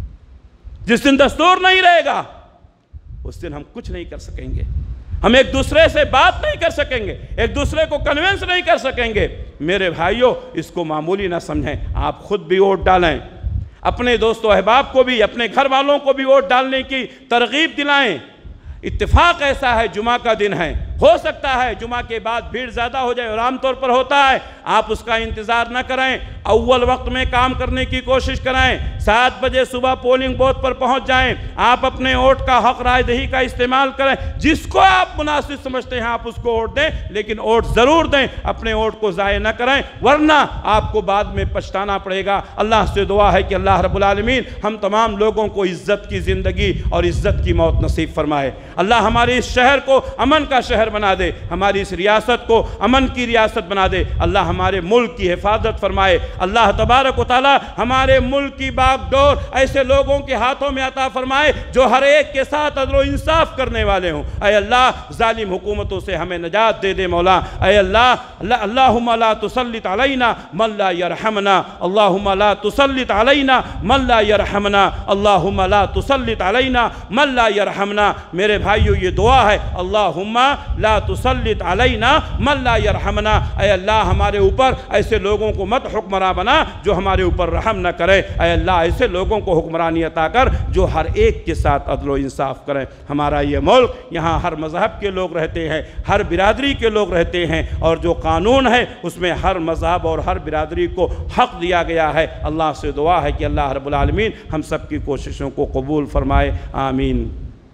جس دن دستور نہیں رہے گا اس دن ہم کچھ نہیں کر سکیں گے، ہم ایک دوسرے سے بات نہیں کر سکیں گے، ایک دوسرے کو کنونس نہیں کر سکیں گے۔ میرے بھائیوں، اس کو معمولی نہ سمجھیں، آپ خود بھی ووٹ ڈالیں، اپنے دوست و احباب کو بھی، اپنے گھر والوں کو بھی ووٹ ڈالنے کی ترغیب دلائیں۔ اتفاق ایسا ہے، جمعہ کا دن ہے، ہو سکتا ہے جمعہ کے بعد بھیڑ زیادہ ہو جائے اور عام طور پر ہوتا ہے، آپ اس کا انتظار نہ کریں، اول وقت میں کام کرنے کی کوشش کریں، سات بجے صبح پولنگ بوتھ پر پہنچ جائیں، آپ اپنے ووٹ کا حق رائے دہی کا استعمال کریں، جس کو آپ مناسب سمجھتے ہیں آپ اس کو ووٹ دیں، لیکن ووٹ ضرور دیں، اپنے ووٹ کو ضائع نہ کریں، ورنہ آپ کو بعد میں پچھتانا پڑے گا۔ اللہ سے دعا ہے کہ اللہ رب العالمین ہم تمام لوگوں کو عزت کی زندگی اور عزت کی موت نصیب فرمائے۔ اللہ ہمارے اس شہر کو امن کا شہر بنا دے، ہماری اس ریاست کو امن کی ریاست بنا دے، اللہ ہمارے ملک کی حفاظت فرمائے، اللہ تبارک و تعالی ہمارے ملک کی باغ ڈور ایسے لوگوں کے ہاتھوں میں عطا فرمائے جو ہر ایک کے ساتھ عدل و انصاف کرنے والے ہوں۔ اے اللہ ظالم حکومتوں سے ہمیں نجات دے دے مولا۔ اے اللہ اللہم لا تسلط علینا من لا یرحمنا، اللہم لا تسلط علینا من لا یرحمنا، اللہم لا تسلط علینا من لا یرحمنا۔ میرے بھائیو یہ دعا ہے، اللہم لا تسلط علینا من لا یرحمنا، اے اللہ ہمارے اوپر ایسے لوگوں کو مت حکمراں بنا جو ہمارے اوپر رحم نہ کرے، اے اللہ ایسے لوگوں کو حکمرانی عطا کر جو ہر ایک کے ساتھ عدل و انصاف کریں۔ ہمارا یہ ملک، یہاں ہر مذہب کے لوگ رہتے ہیں، ہر برادری کے لوگ رہتے ہیں، اور جو قانون ہے اس میں ہر مذہب اور ہر برادری کو حق دیا گیا ہے۔ اللہ سے دعا ہے کہ اللہ رب العالمین ہم سب کی کوششوں کو قبول فرمائے، آمین۔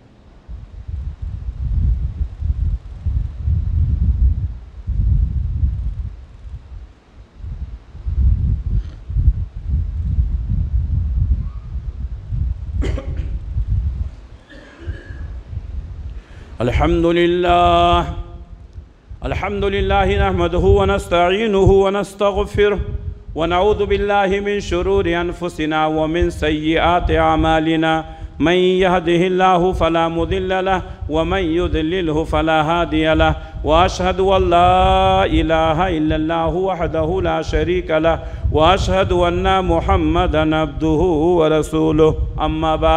الحمد لله الحمد لله نحمده ونستعينه ونستغفره ونعوذ بالله من شرور أنفسنا ومن سيئات أعمالنا، من يهده الله فلا مضل له ومن يضلله فلا هادي له، وأشهد أن لا إله إلا الله وحده لا شريك له، وأشهد أن محمدًا عبده ورسوله، أما بعد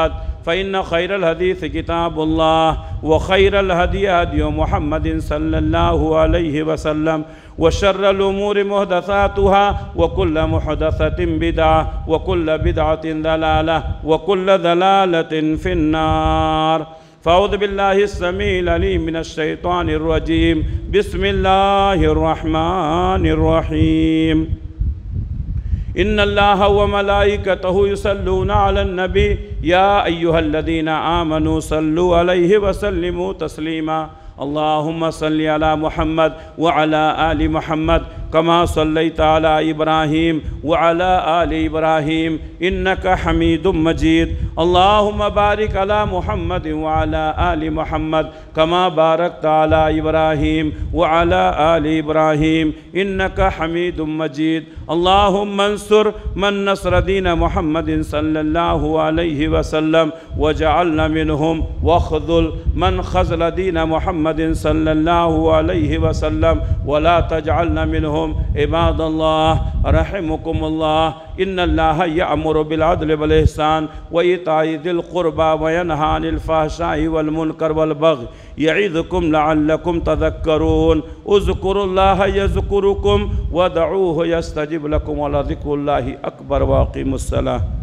فإن خير الحديث كتاب الله وخير الهدي هدي محمد صلى الله عليه وسلم وشر الأمور محدثاتها وكل محدثة بدعة وكل بدعة ضلالة وكل ضلالة في النار. فأعوذ بالله السميع العليم من الشيطان الرجيم. بسم الله الرحمن الرحيم. إن الله وملائكته يصلون على النبي يا أيها الذين آمنوا صلوا عليه وسلموا تسليما. اللهم صل على محمد وعلى آل محمد كما صليت على إبراهيم وعلى آل إبراهيم إنك حميد مجيد. اللهم بارك على محمد وعلى آل محمد كما باركت على إبراهيم وعلى آل إبراهيم إنك حميد مجيد. اللهم انصر من نصر دين محمد صلى الله عليه وسلم وجعلنا منهم، واخذل من خذل دين محمد صلى الله عليه وسلم ولا تجعلنا منهم. عباد الله رحمكم الله، إن الله يأمر بالعدل والإحسان وإيتاء ذي القربى وينهى عن الفحشاء والمنكر والبغي يعظكم لعلكم تذكرون. اذكروا الله يذكركم ودعوه يستجب لكم ولذكر الله أكبر. واقيموا الصلاة.